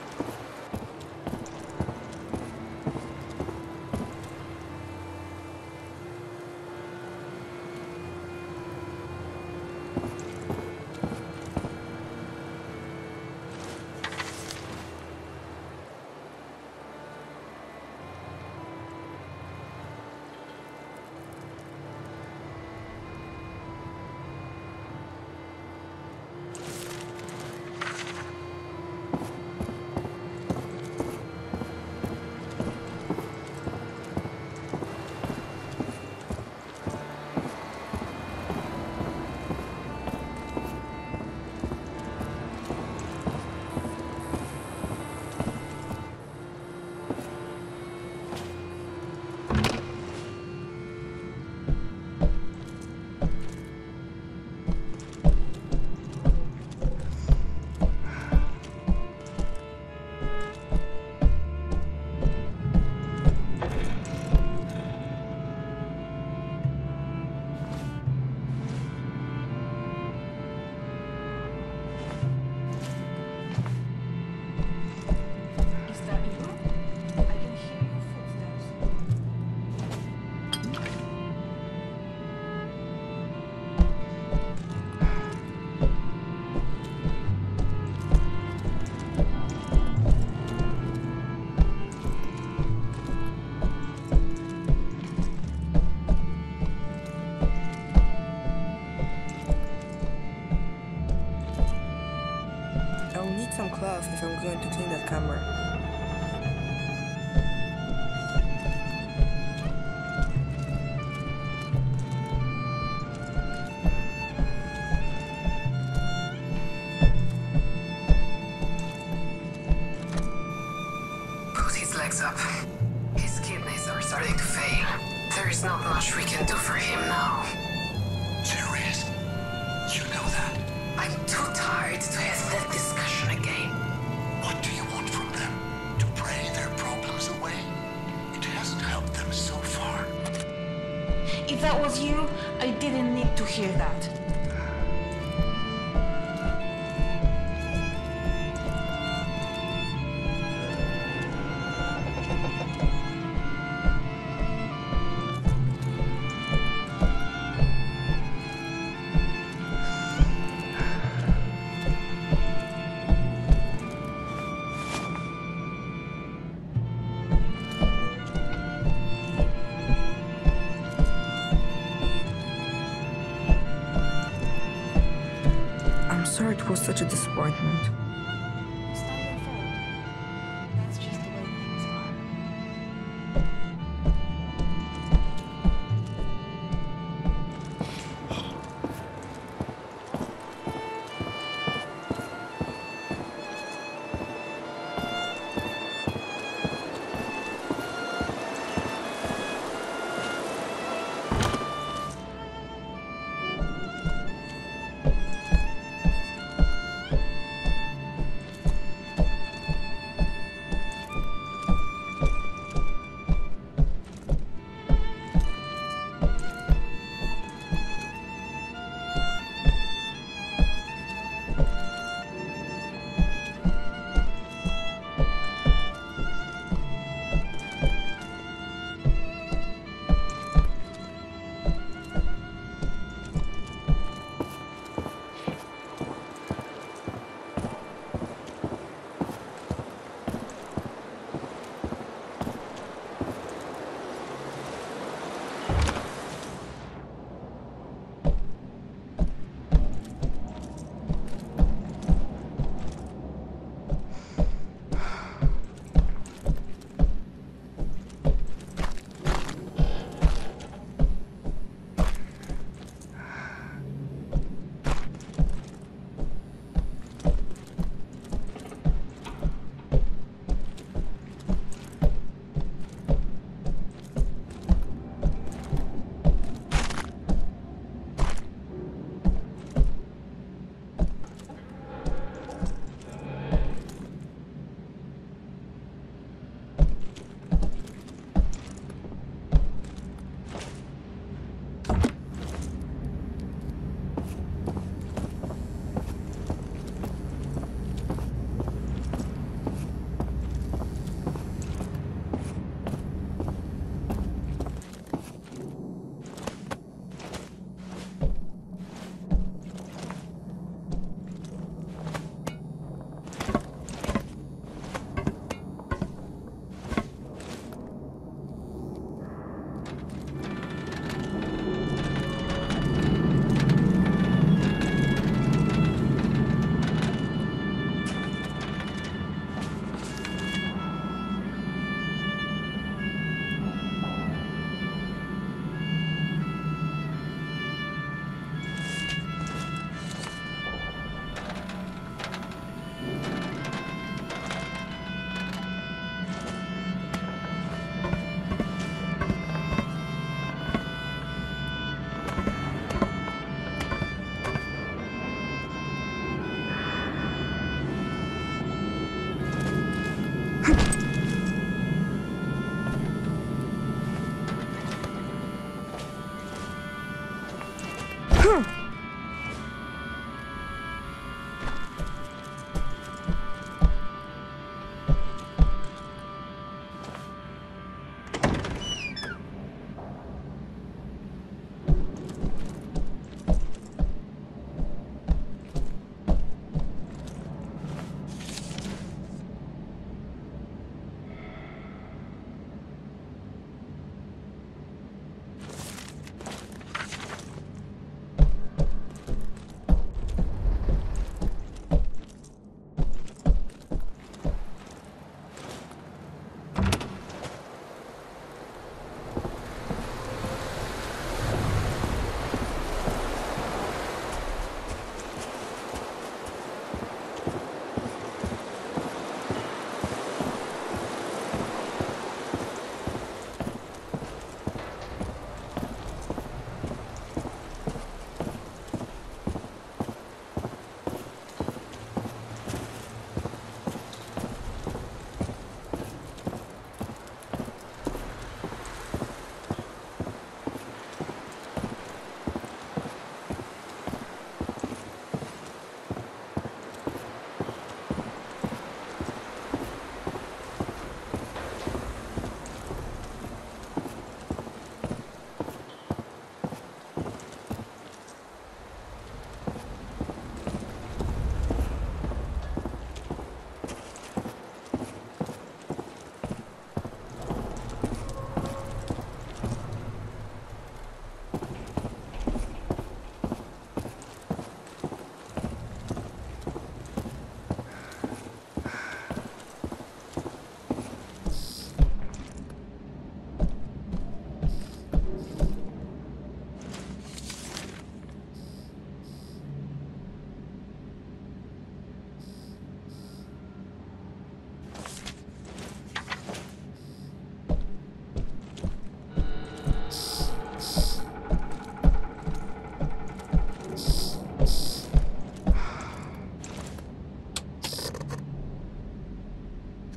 Some cloth if I'm going to clean that camera. Put his legs up. His kidneys are starting to fail. There is not much we can do for him now. Serious? You know that? I'm too tired to have that discussion again. What do you want from them? To pray their problems away? It hasn't helped them so far. If that was you, I didn't need to hear that. It was such a disappointment. It's not your fault. That's just the way things are.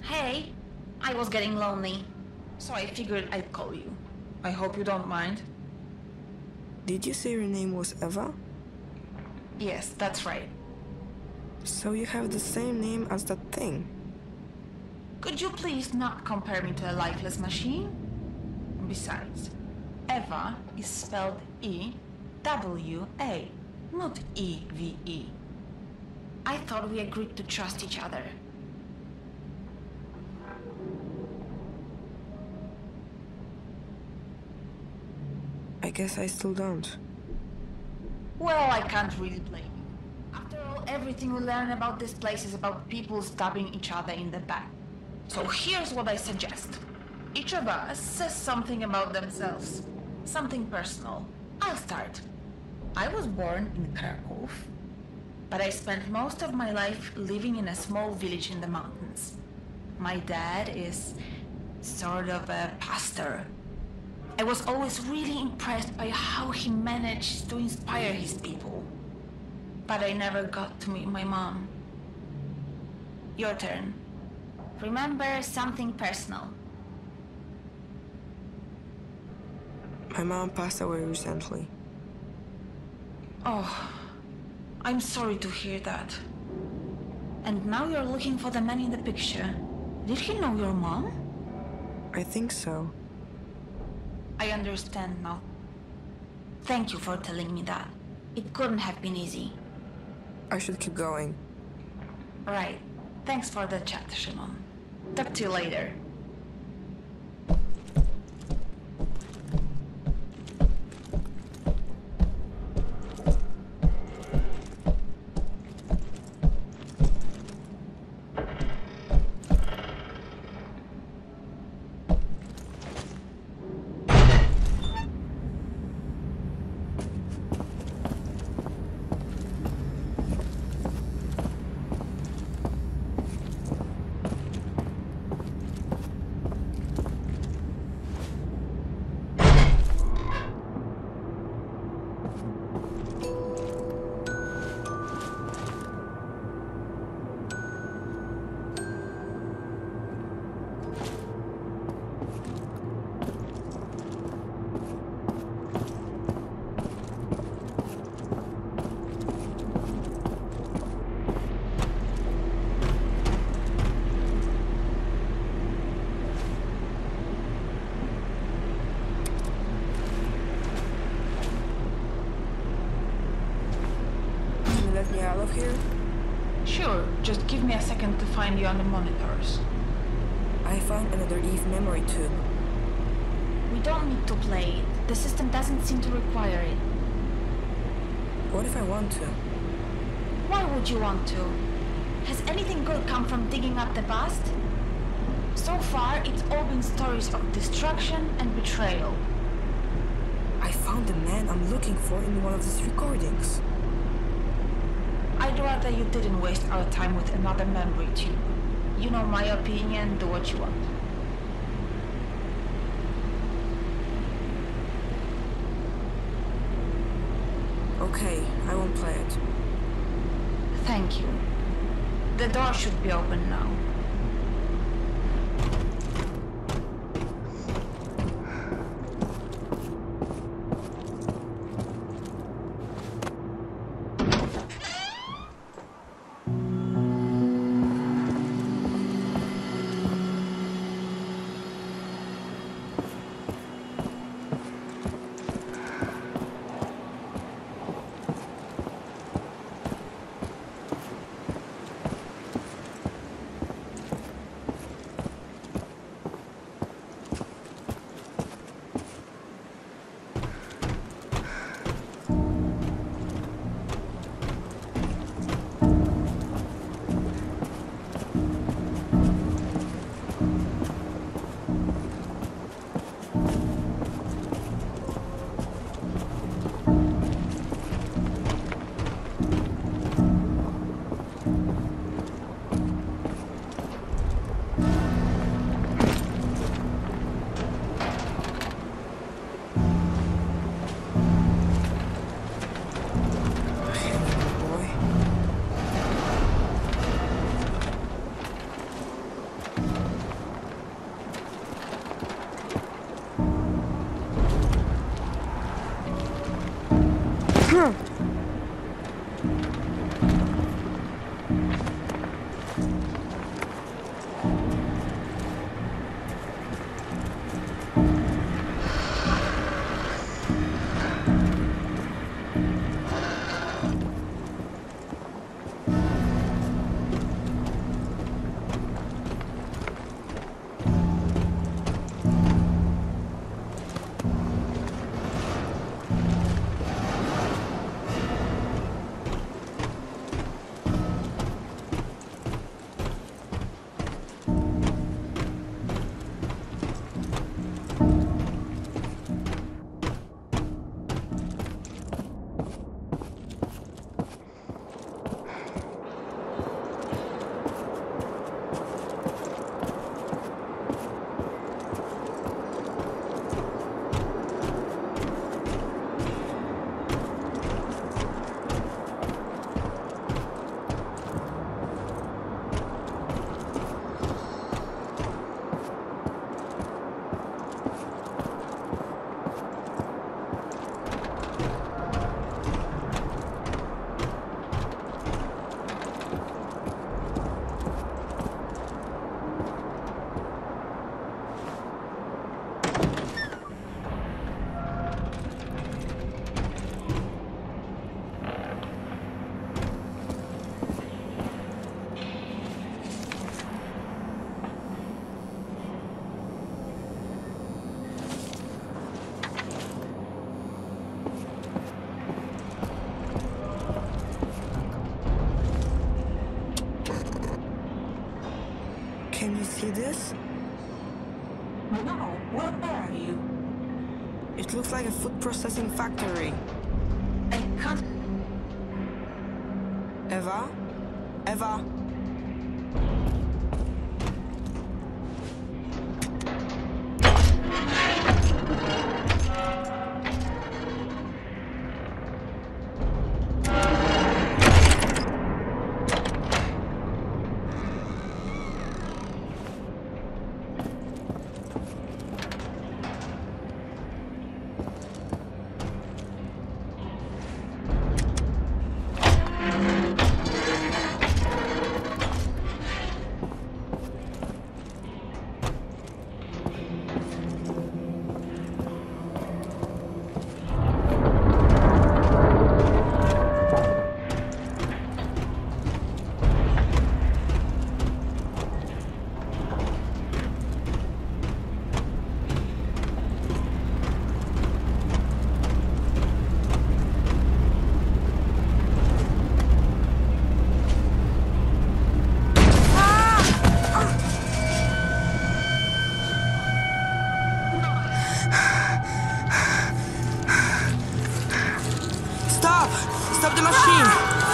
Hey, I was getting lonely, so I figured I'd call you. I hope you don't mind. Did you say your name was Eva? Yes, that's right. So you have the same name as that thing? Could you please not compare me to a lifeless machine? Besides, Eva is spelled E-W-A, not E-V-E. I thought we agreed to trust each other. I guess I still don't. Well, I can't really blame you. After all, everything we learn about this place is about people stabbing each other in the back. So here's what I suggest. Each of us says something about themselves. Something personal. I'll start. I was born in Krakow, but I spent most of my life living in a small village in the mountains. My dad is sort of a pastor. I was always really impressed by how he managed to inspire his people. But I never got to meet my mom. Your turn. Remember something personal. My mom passed away recently. Oh, I'm sorry to hear that. And now you're looking for the man in the picture. Did he know your mom? I think so. I understand now. Thank you for telling me that. It couldn't have been easy. I should keep going. Right. Thanks for the chat, Szymon. Talk to you later. Out of here? Sure, just give me a second to find you on the monitors. I found another EVE memory tube. We don't need to play it. The system doesn't seem to require it. What if I want to? Why would you want to? Has anything good come from digging up the past? So far, it's all been stories of destruction and betrayal. I found the man I'm looking for in one of these recordings. I'd rather you didn't waste our time with another memory tube. You know my opinion, do what you want. Okay, I won't play it. Thank you. The door should be open now. Can you see this? No, where are you? It looks like a food processing factory. I can't... Eva? Eva? Stop the machine!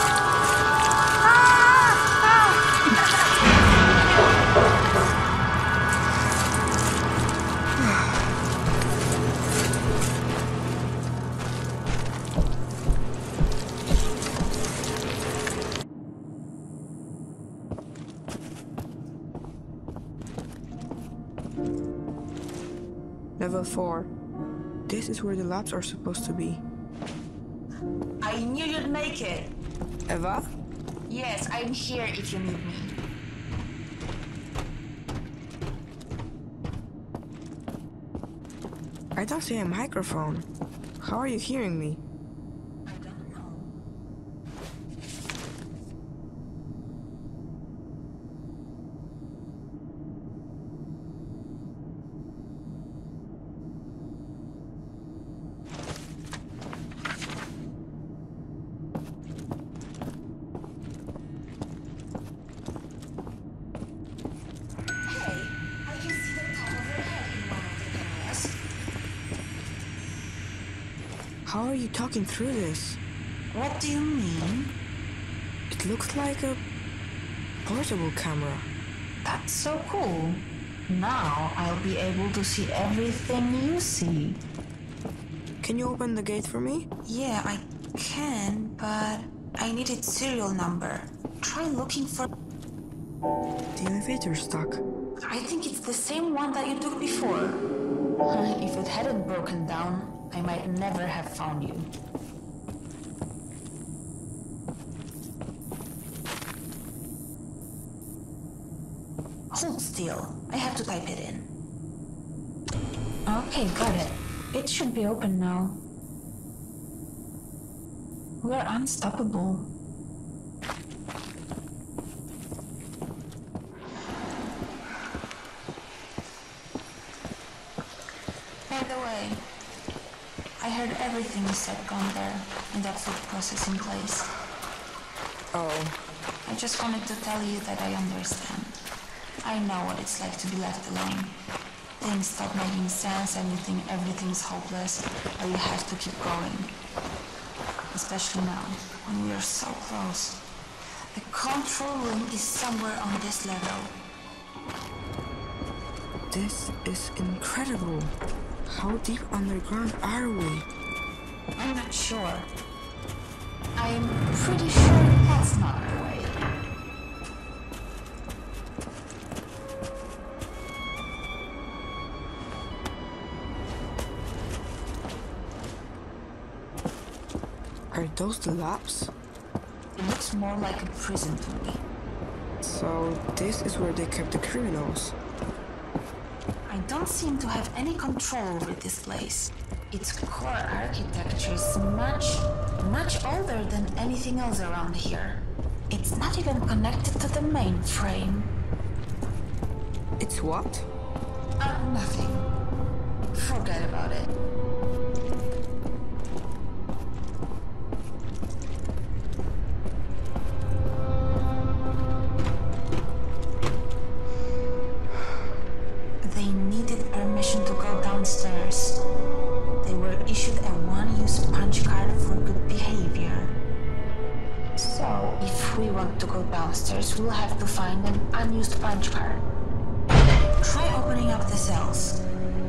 Level 4. This is where the labs are supposed to be. I knew you'd make it. Eva? Yes, I'm here if you need me. I don't see a microphone. How are you hearing me? I don't know. How are you talking through this? What do you mean? It looks like a portable camera. That's so cool. Now I'll be able to see everything you see. Can you open the gate for me? Yeah, I can, but I need its serial number. Try looking for... The elevator's stuck. I think it's the same one that you took before. If it hadn't broken down, I might never have found you. Hold still. I have to type it in. Okay, got it. It should be open now. We're unstoppable. By the way, I heard everything you said gone there in that food processing place. Oh. I just wanted to tell you that I understand. I know what it's like to be left alone. Things stop making sense and you think everything's hopeless, but you have to keep going. Especially now, when we are so close. The control room is somewhere on this level. This is incredible. How deep underground are we? I'm not sure. I'm pretty sure that's not our way. Are those the labs? It looks more like a prison to me. So this is where they kept the criminals. I don't seem to have any control over this place. Its core architecture is much older than anything else around here. It's not even connected to the mainframe. It's what? Nothing. Forget about it. they needed permission to go downstairs. They were issued a one-use punch card for good behavior. So, if we want to go downstairs, we'll have to find an unused punch card. Try opening up the cells.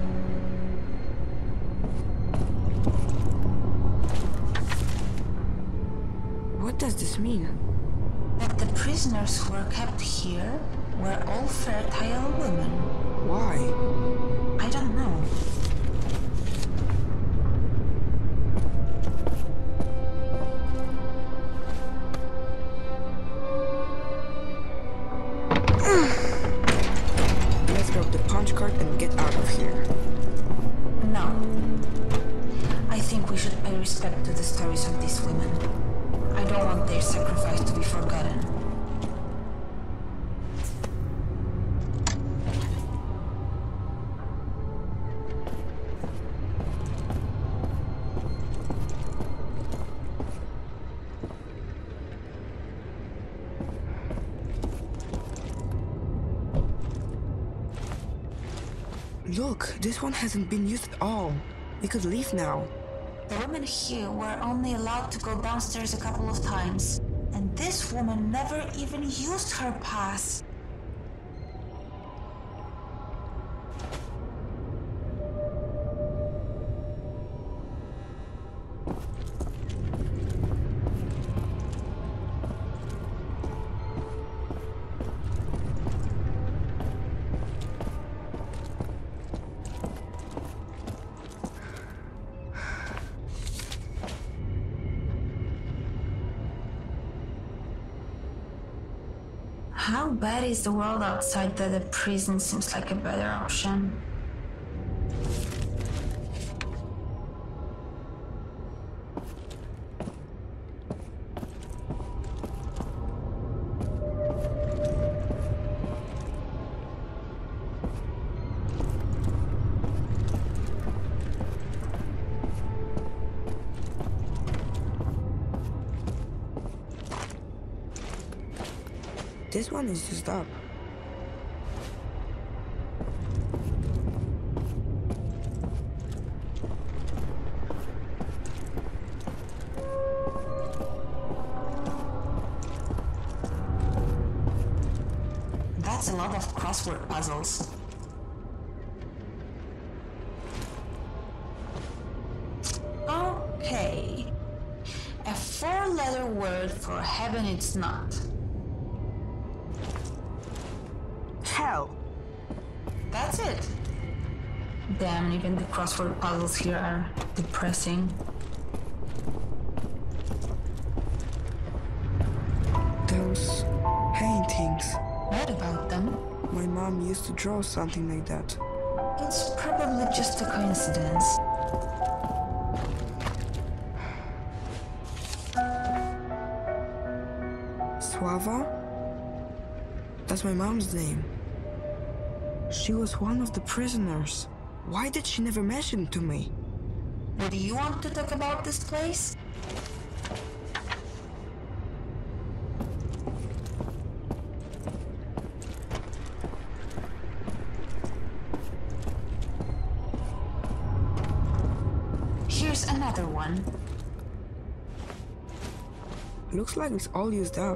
What does this mean? That the prisoners who were kept here were all fertile women. Why? I don't know. Let's grab the punch card and get out of here. No. I think we should pay respect to the stories of these women. I don't want their sacrifice to be forgotten. Look, this one hasn't been used at all. We could leave now. The women here were only allowed to go downstairs a couple of times, and this woman never even used her pass. How bad is the world outside that a prison seems like a better option? This one is used up. That's a lot of crossword puzzles. Okay. A four-letter word for heaven it's not. Hell! That's it. Damn, even the crossword puzzles here are depressing. Those paintings. What about them? My mom used to draw something like that. It's probably just a coincidence. Slava? That's my mom's name. She was one of the prisoners. Why did she never mention it to me? What do you want to talk about this place? Here's another one. Looks like it's all used up.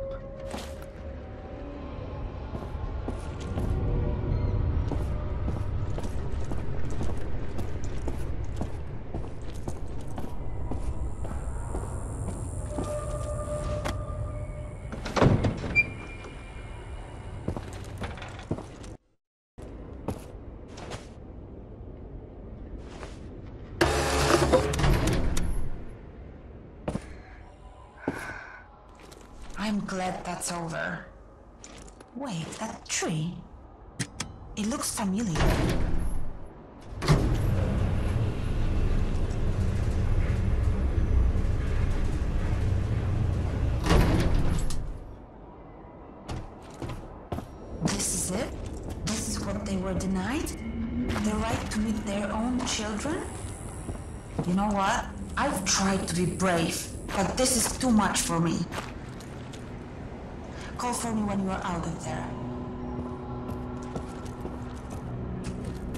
I'm glad that's over. Wait, that tree? It looks familiar. This is it? This is what they were denied? The right to meet their own children? You know what? I've tried to be brave, but this is too much for me. Call for me when you are out of there.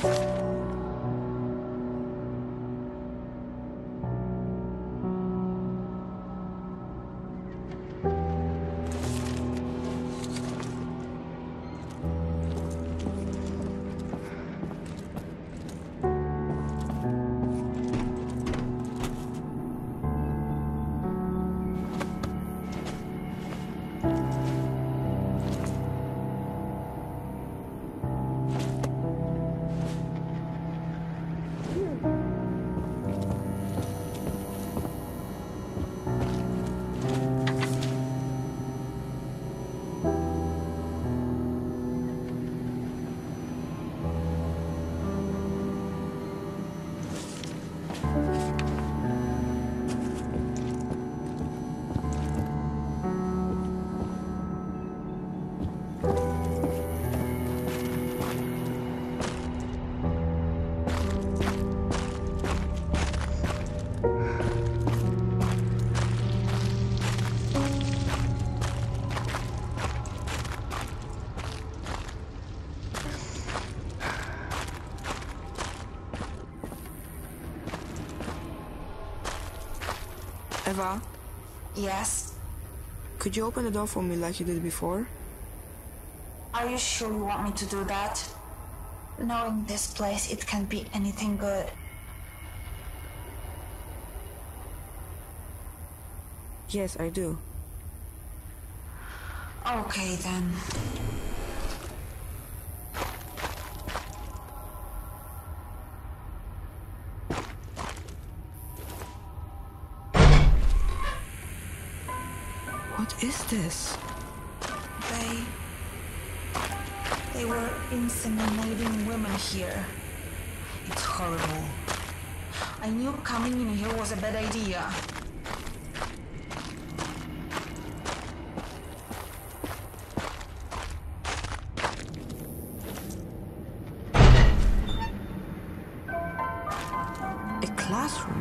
Eva, Yes? could you open the door for me like you did before? Are you sure you want me to do that? Knowing this place, it can't be anything good. Yes, I do. Okay, then. What is this? They were inseminating women here. It's horrible. I knew coming in here was a bad idea. A classroom?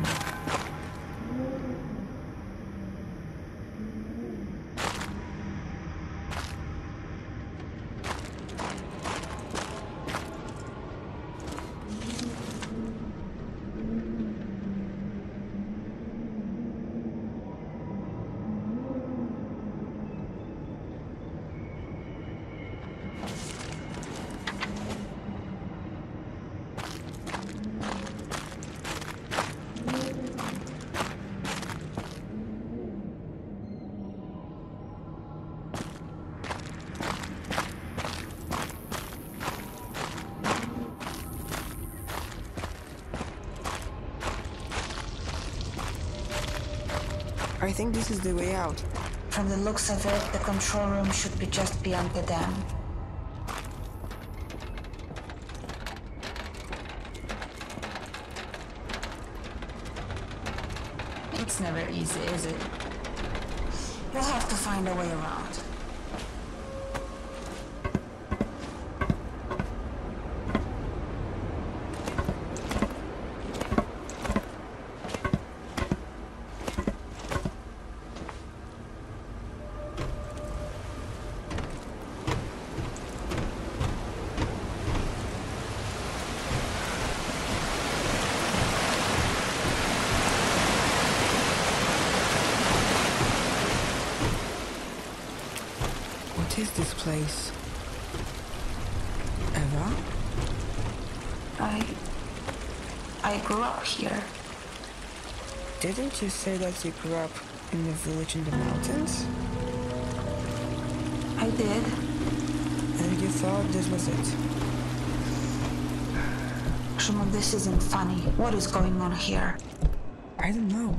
I think this is the way out. From the looks of it, the control room should be just beyond the dam. It's never easy, is it? You'll have to find a way around. What is this place? Eva? I grew up here. Didn't you say that you grew up in a village in the mountains? I did. And you thought this was it? Szymon, this isn't funny. What is going on here? I don't know.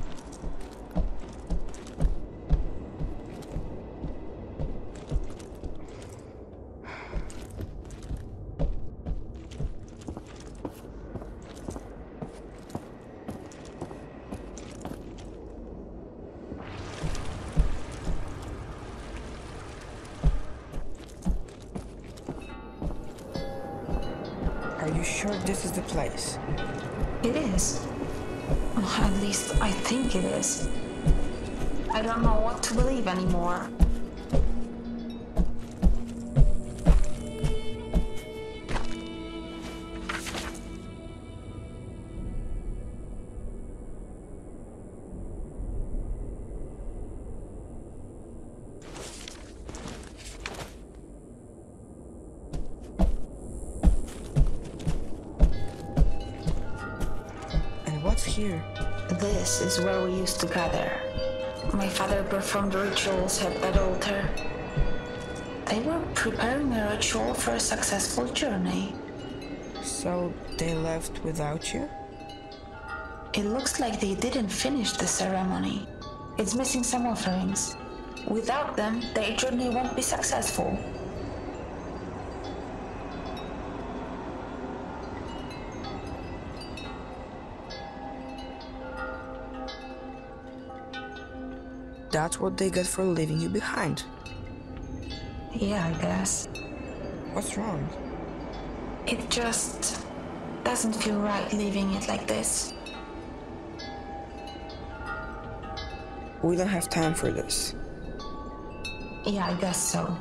Are you sure this is the place? It is. At least I think it is. I don't know what to believe anymore. here? This is where we used to gather. My father performed rituals at that altar. They were preparing a ritual for a successful journey. So they left without you? It looks like they didn't finish the ceremony. It's missing some offerings. Without them, their journey won't be successful. That's what they get for leaving you behind. Yeah, I guess. What's wrong? It just doesn't feel right leaving it like this. We don't have time for this. Yeah, I guess so.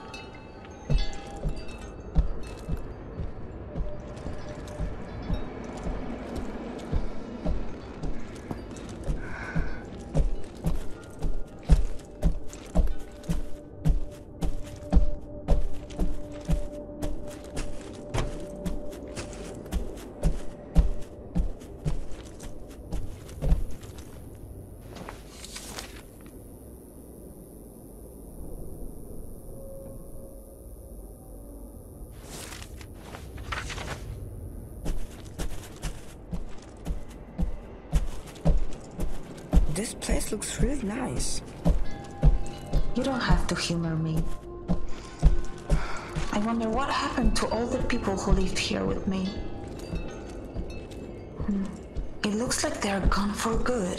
This place looks really nice. You don't have to humor me. I wonder what happened to all the people who lived here with me. It looks like they're gone for good.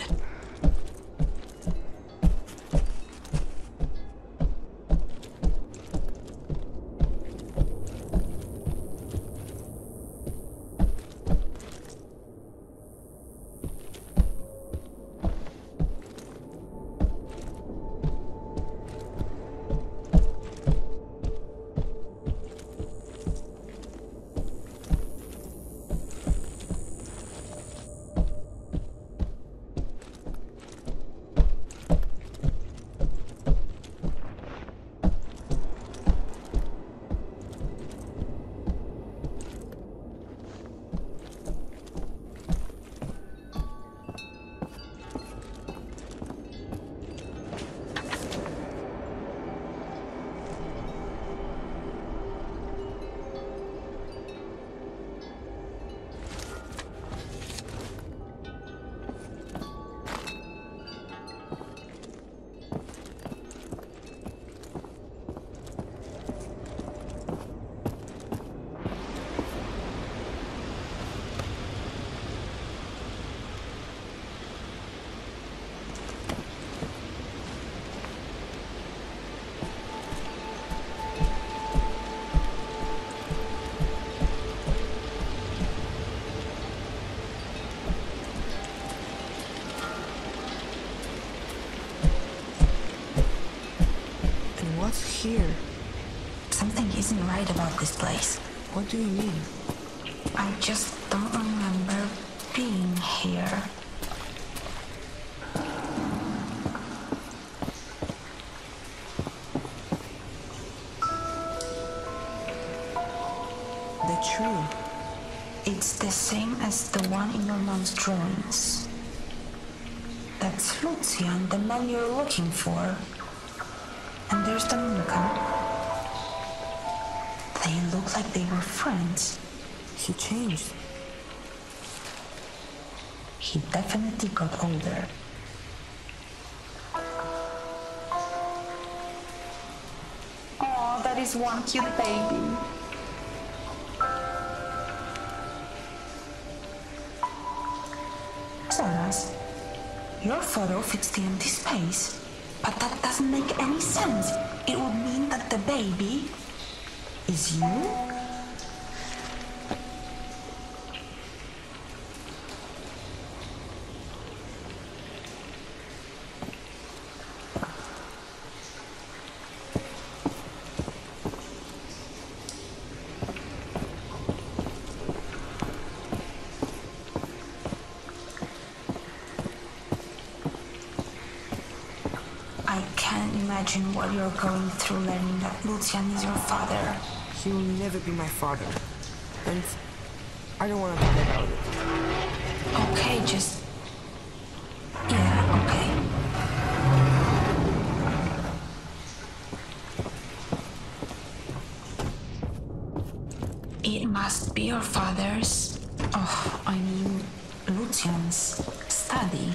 What's here? Something isn't right about this place. What do you mean? I just don't remember being here. The tree. It's the same as the one in your mom's drawings. That's Lucian, the man you're looking for. And there's the Monica. They look like they were friends. He changed. He definitely got older. Oh, that is one cute baby. Zaraz, your photo fits the empty space. But that doesn't make any sense. It would mean that the baby is you? I can't imagine what you're going through learning that Lucian is your father. He will never be my father. And I don't want to talk about it. Okay, just It must be your father's, Lucian's study.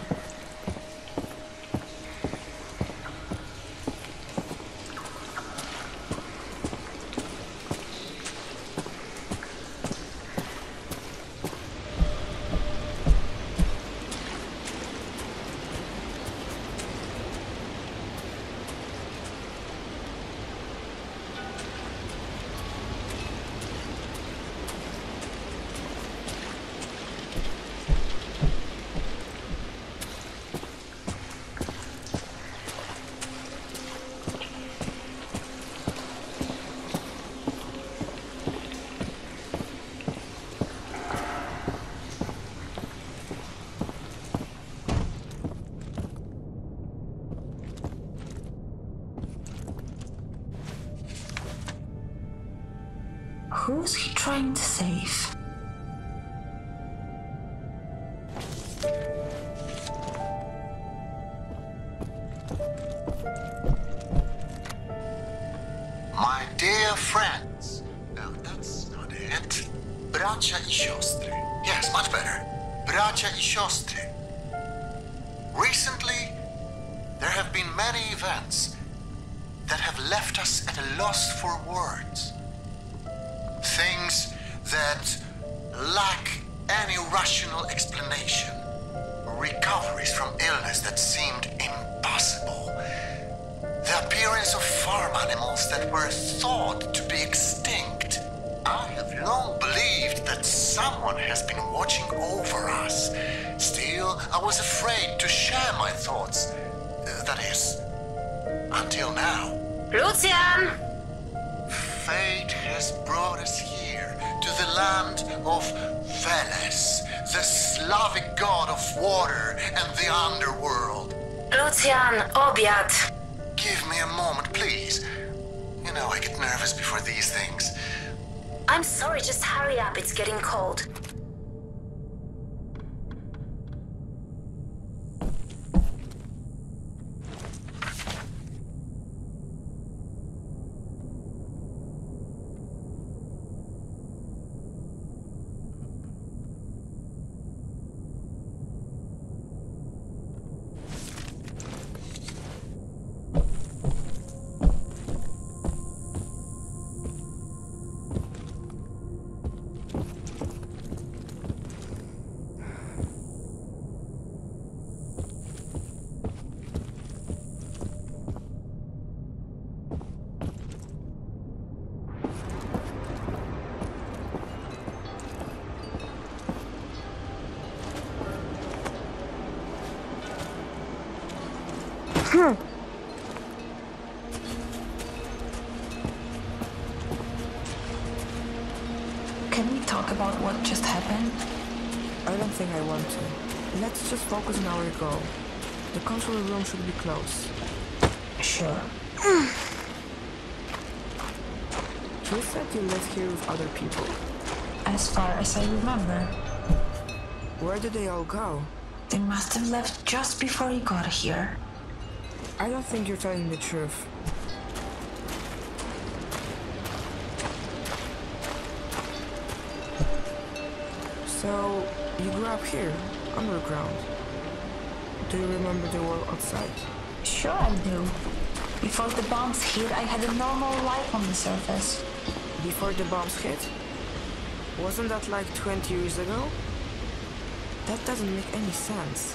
Who's he trying to save? My dear friends. No, that's not it. Bracia I siostry. Yes, much better. Bracia I siostry. Recently, there have been many events that have left us at a loss for words. Things that lack any rational explanation. Recoveries from illness that seemed impossible. The appearance of farm animals that were thought to be extinct. I have long believed that someone has been watching over us. Still, I was afraid to share my thoughts. That is, until now. Lucian! Fate has brought us here, to the land of Veles, the Slavic god of water and the underworld. Lucian, obiad. Give me a moment, please. You know, I get nervous before these things. I'm sorry, just hurry up, it's getting cold. Can we talk about what just happened? I don't think I want to. Let's just focus on our goal. The control room should be close. Sure. You said you live here with other people. As far as I remember. Where did they all go? They must have left just before you got here. I don't think you're telling the truth. So, you grew up here, underground. Do you remember the world outside? Sure I do. Before the bombs hit, I had a normal life on the surface. Before the bombs hit? Wasn't that like 20 years ago? That doesn't make any sense.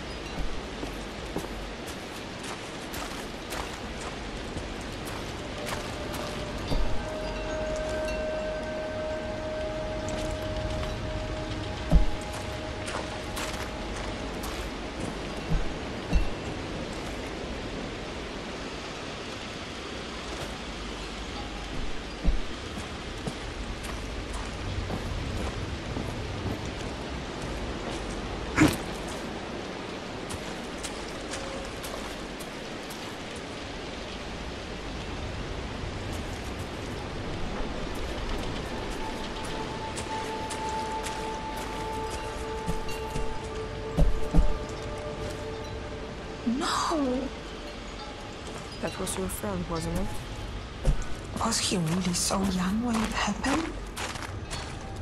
That was your friend, wasn't it? Was he really so young when it happened?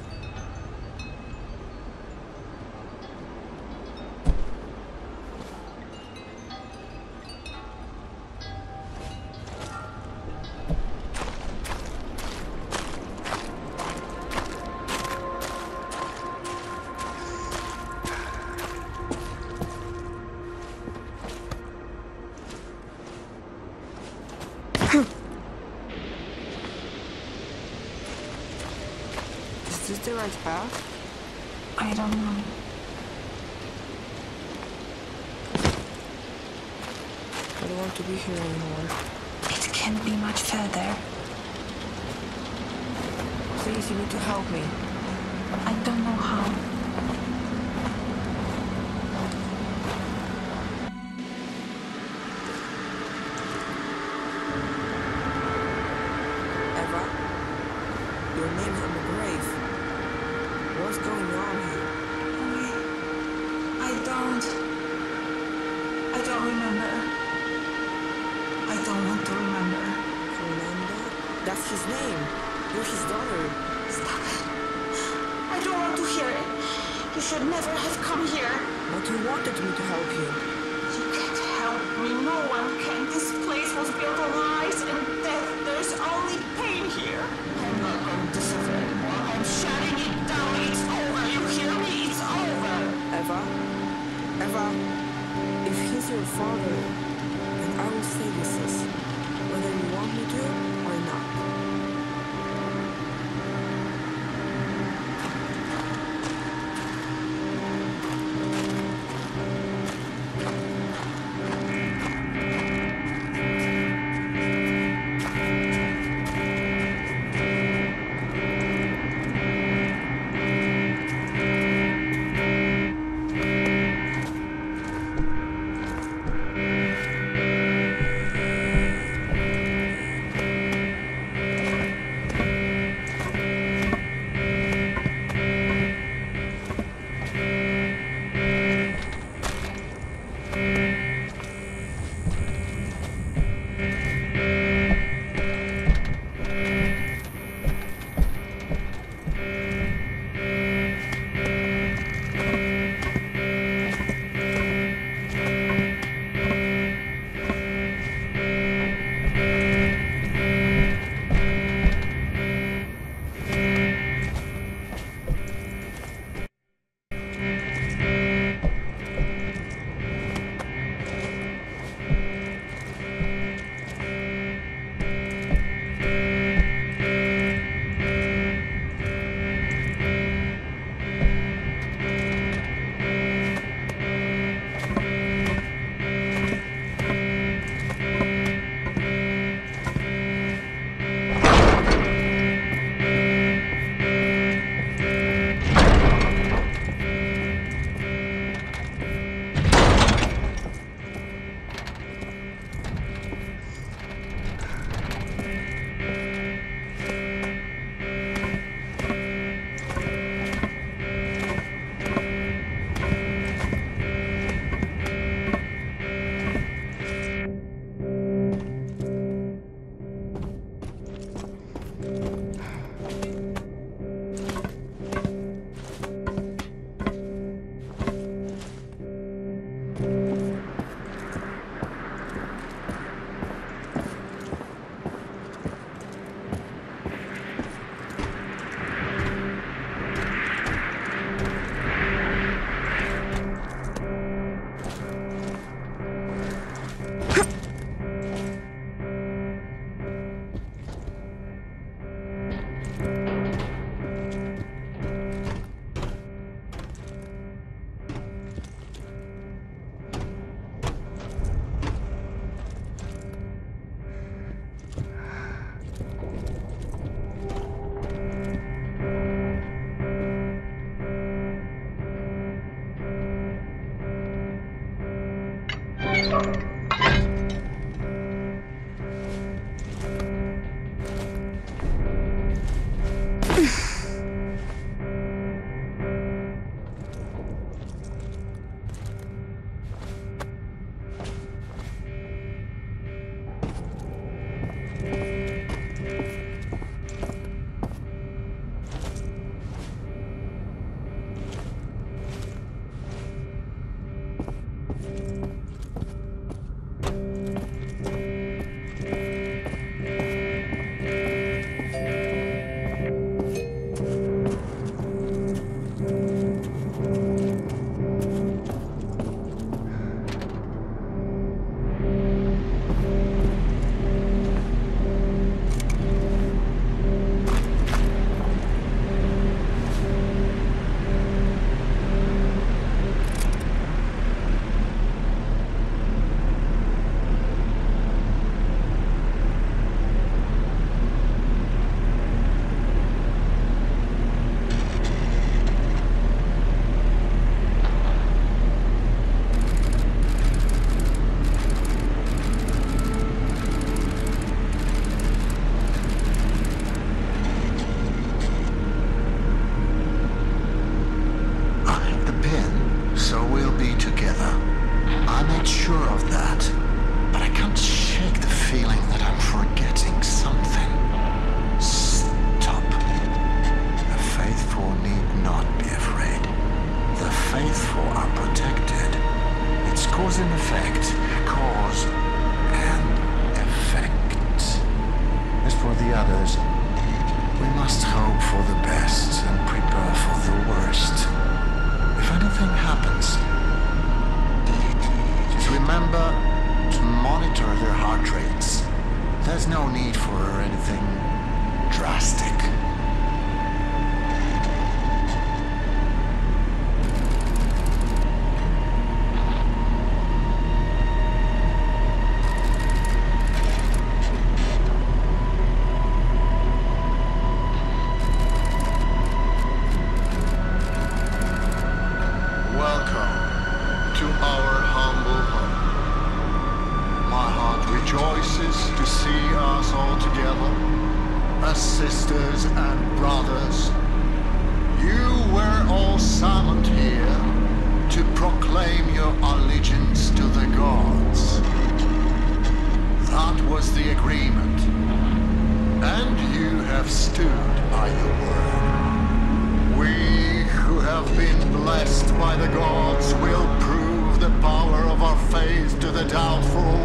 the right path? I don't know. I don't want to be here anymore. It can't be much further. Please, you need to help me. I don't know how. Eva, your name's on the grave. What's going on here? I don't remember. I don't want to remember. Fernando? That's his name. You're his daughter. Stop it. I don't want to hear it. You should never have come here. But you wanted me to help you. You can't help me. No one can. This place was built on lies and death. There's only pain here. I'm not going to suffer anymore. I'm shutting it down. It's over. You hear me? It's over. Eva? Eva? If he's your father, then I will say this is, whether you want me to or not. need not be afraid. The faithful are protected. It's cause and effect. Cause and effect. As for the others, we must hope for the best and prepare for the worst. If anything happens, just remember to monitor their heart rates. There's no need for anything drastic. Sisters and brothers, you were all summoned here to proclaim your allegiance to the gods. That was the agreement, and you have stood by your word. We who have been blessed by the gods will prove the power of our faith to the doubtful.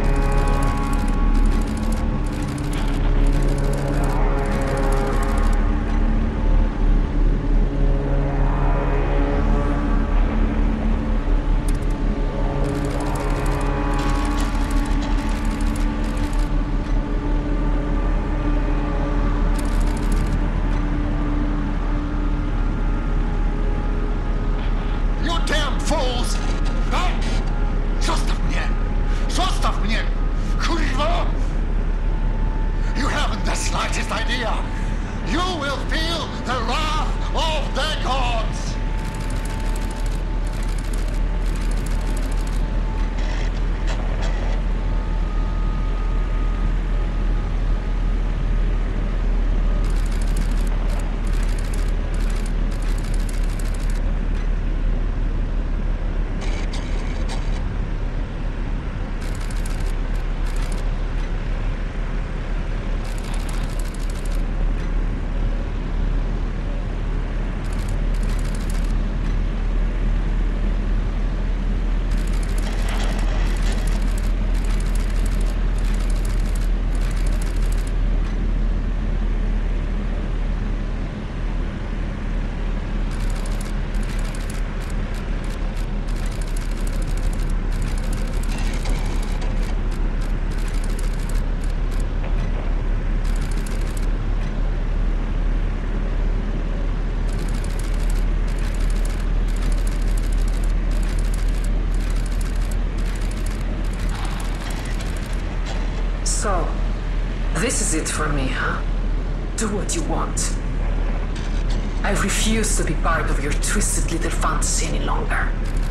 So, this is it for me, huh? Do what you want. I refuse to be part of your twisted little fantasy any longer.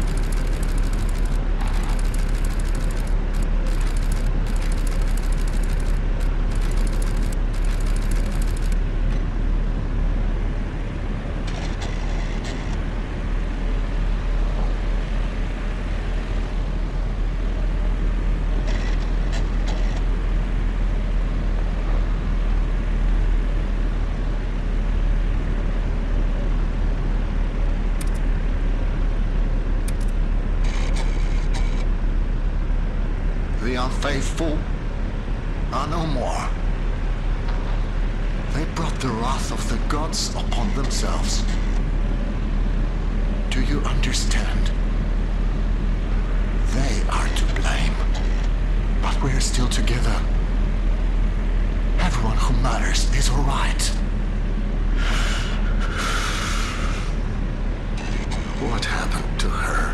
Faithful are no more. They brought the wrath of the gods upon themselves. Do you understand? They are to blame. But we are still together. Everyone who matters is all right. What happened to her?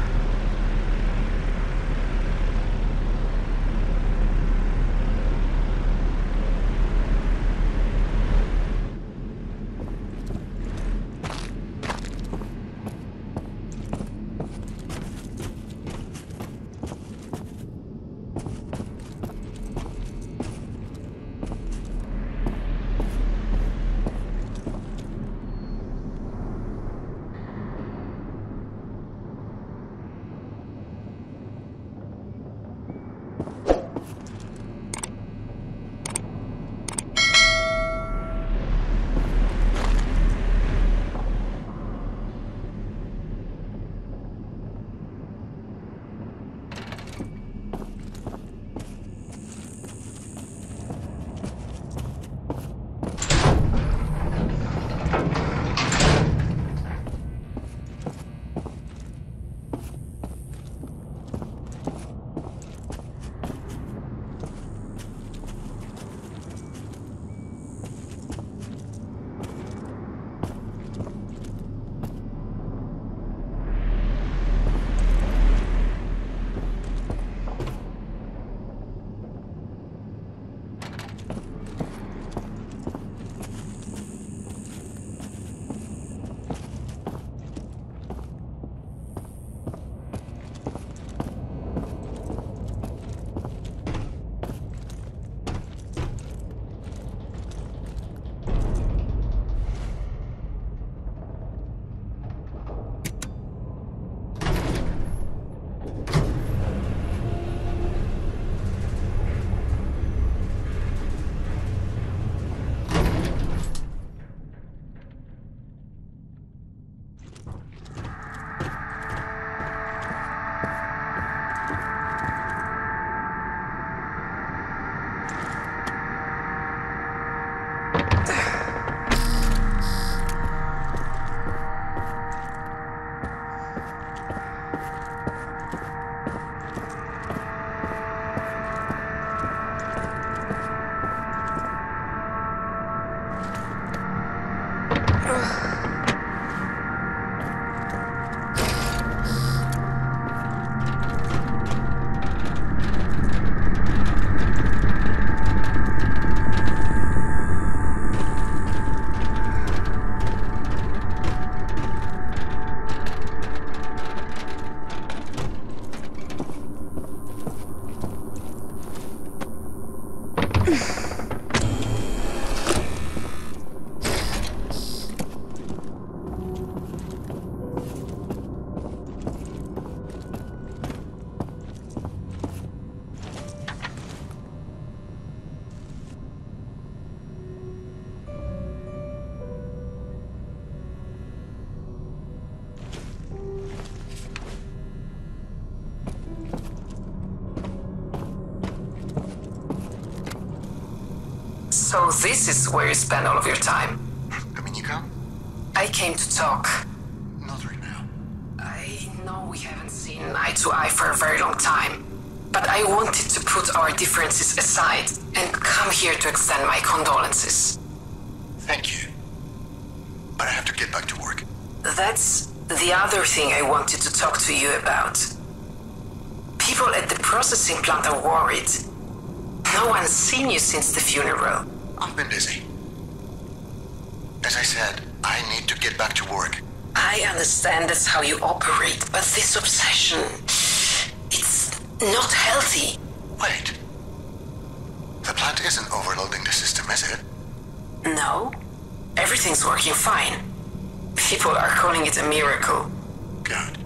So this is where you spend all of your time? Dominica? I came to talk. Not right now. I know we haven't seen eye to eye for a very long time, but I wanted to put our differences aside and come here to extend my condolences. Thank you. But I have to get back to work. That's the other thing I wanted to talk to you about. People at the processing plant are worried. No one's seen you since the funeral. I've been busy. As I said, I need to get back to work. I understand that's how you operate, but this obsession... it's not healthy. Wait. The plant isn't overloading the system, is it? No. Everything's working fine. People are calling it a miracle. Good.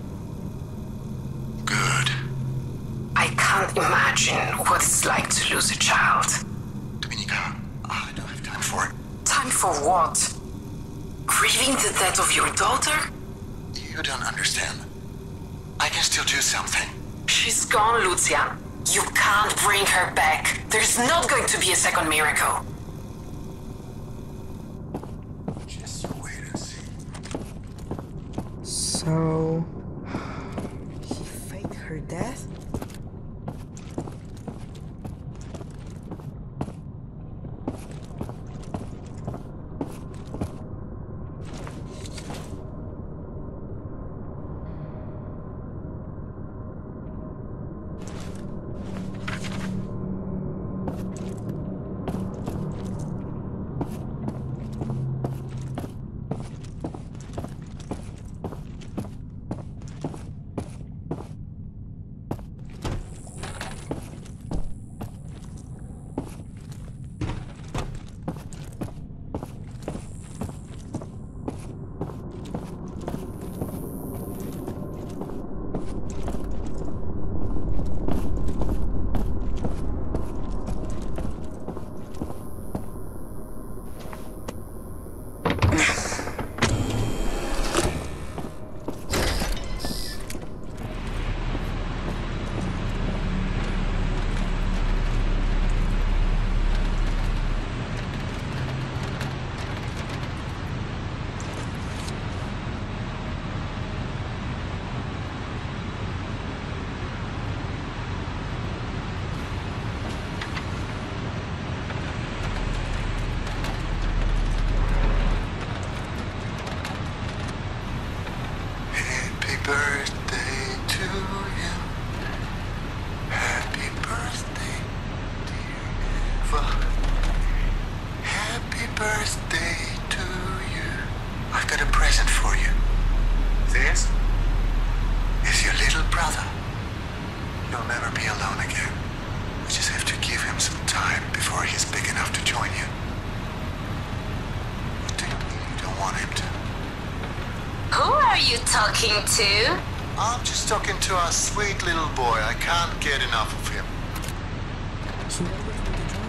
Good. I can't imagine what it's like to lose a child. Dominica, I don't have time for it. Time for what? Grieving the death of your daughter? You don't understand. I can still do something. She's gone, Lucian. You can't bring her back. There's not going to be a second miracle. Just wait and see. So... he faked her death? Talking to? I'm just talking to our sweet little boy. I can't get enough of him. So what was the job?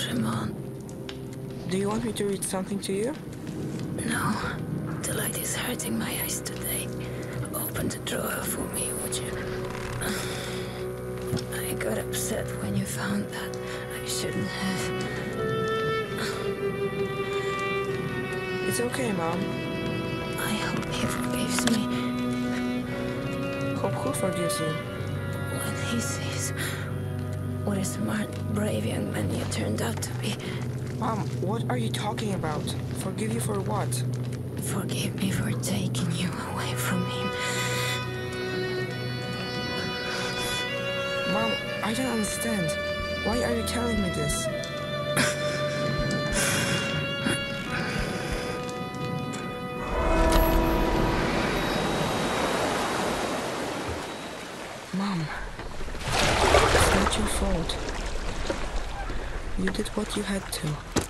Szymon. Do you want me to read something to you? No. The light is hurting my eyes today. Open the drawer for me, would you? I got upset when you found that. I shouldn't have. It's okay, Mom. I hope he forgives me. Hope who forgives you? When he sees what a smart, brave young man you turned out to be. Mom, what are you talking about? Forgive you for what? Forgive me for taking you away from him. Mom, I don't understand. Why are you telling me this? Mom, it's not your fault. You did what you had to.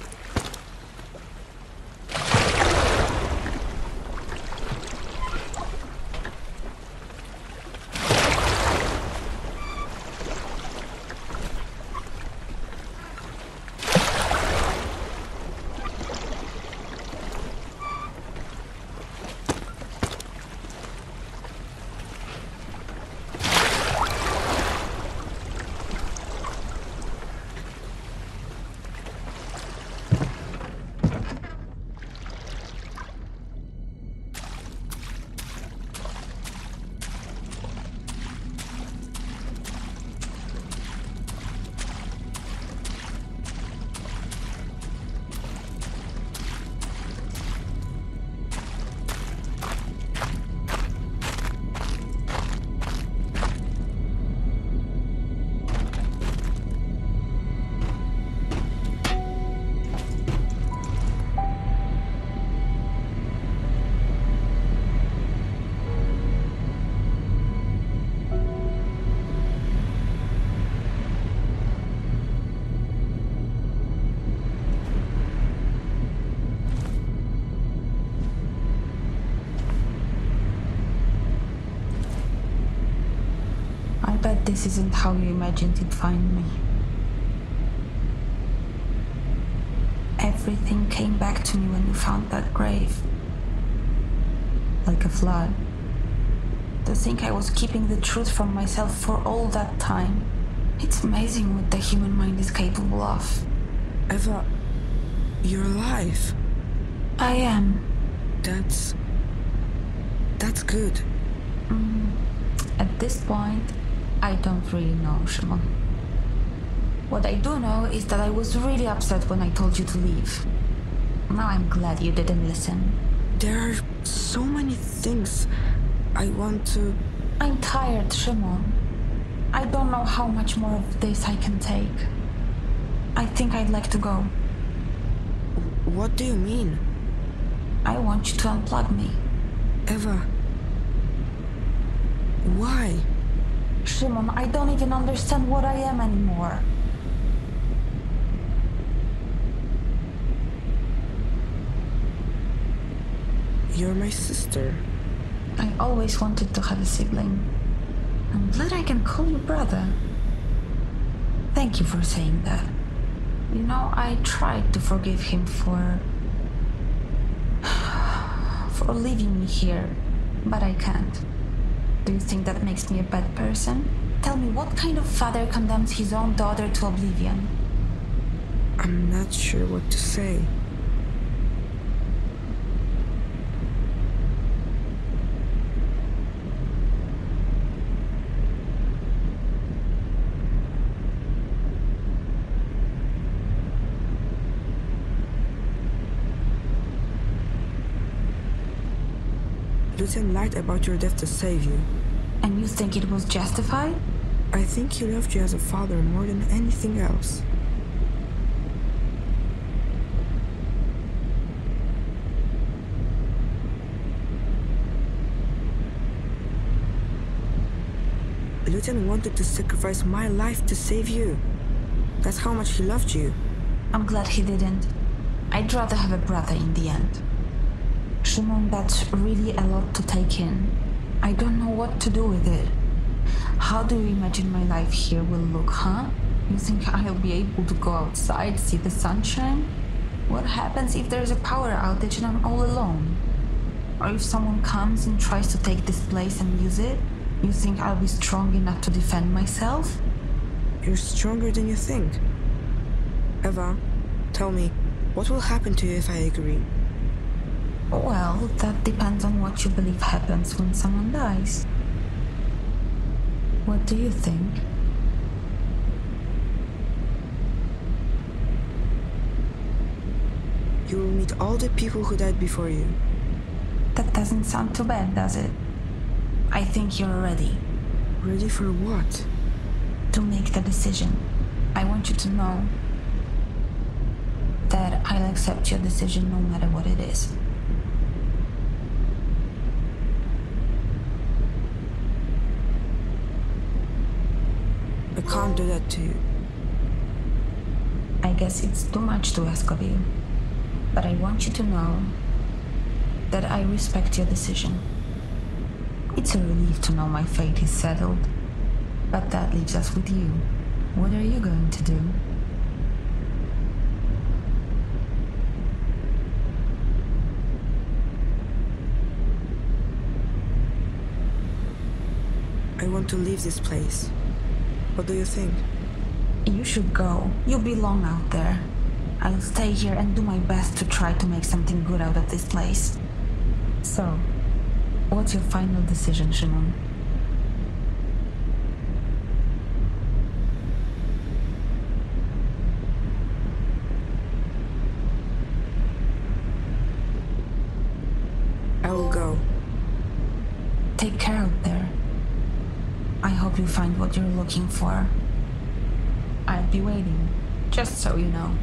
But this isn't how you imagined you'd find me. Everything came back to me when you found that grave. Like a flood. To think I was keeping the truth from myself for all that time. It's amazing what the human mind is capable of. Eva, you're alive. I am. That's good. At this point, I don't really know, Szymon. What I do know is that I was really upset when I told you to leave. Now I'm glad you didn't listen. There are so many things I want to... I'm tired, Szymon. I don't know how much more of this I can take. I think I'd like to go. What do you mean? I want you to unplug me. Eva... Why? Szymon, I don't even understand what I am anymore. You're my sister. I always wanted to have a sibling. I'm glad I can call you brother. Thank you for saying that. You know, I tried to forgive him for leaving me here, but I can't. Do you think that makes me a bad person? Tell me, what kind of father condemns his own daughter to oblivion? I'm not sure what to say. Lucian lied about your death to save you. And you think it was justified? I think he loved you as a father more than anything else. Lucian wanted to sacrifice my life to save you. That's how much he loved you. I'm glad he didn't. I'd rather have a brother in the end. Szymon, that's really a lot to take in. I don't know what to do with it. How do you imagine my life here will look, huh? You think I'll be able to go outside, see the sunshine? What happens if there's a power outage and I'm all alone? Or if someone comes and tries to take this place and use it? You think I'll be strong enough to defend myself? You're stronger than you think. Eva, tell me, what will happen to you if I agree? Well, that depends on what you believe happens when someone dies. What do you think? You will meet all the people who died before you. That doesn't sound too bad, does it? I think you're ready. Ready for what? To make the decision. I want you to know that I'll accept your decision no matter what it is. I can't do that to you. I guess it's too much to ask of you. But I want you to know that I respect your decision. It's a relief to know my fate is settled. But that leaves us with you. What are you going to do? I want to leave this place. What do you think? You should go. You belong out there. I'll stay here and do my best to try to make something good out of this place. So, what's your final decision, Szymon? I will go. Take care out there. I hope you find what you're looking for. I'll be waiting, just so you know.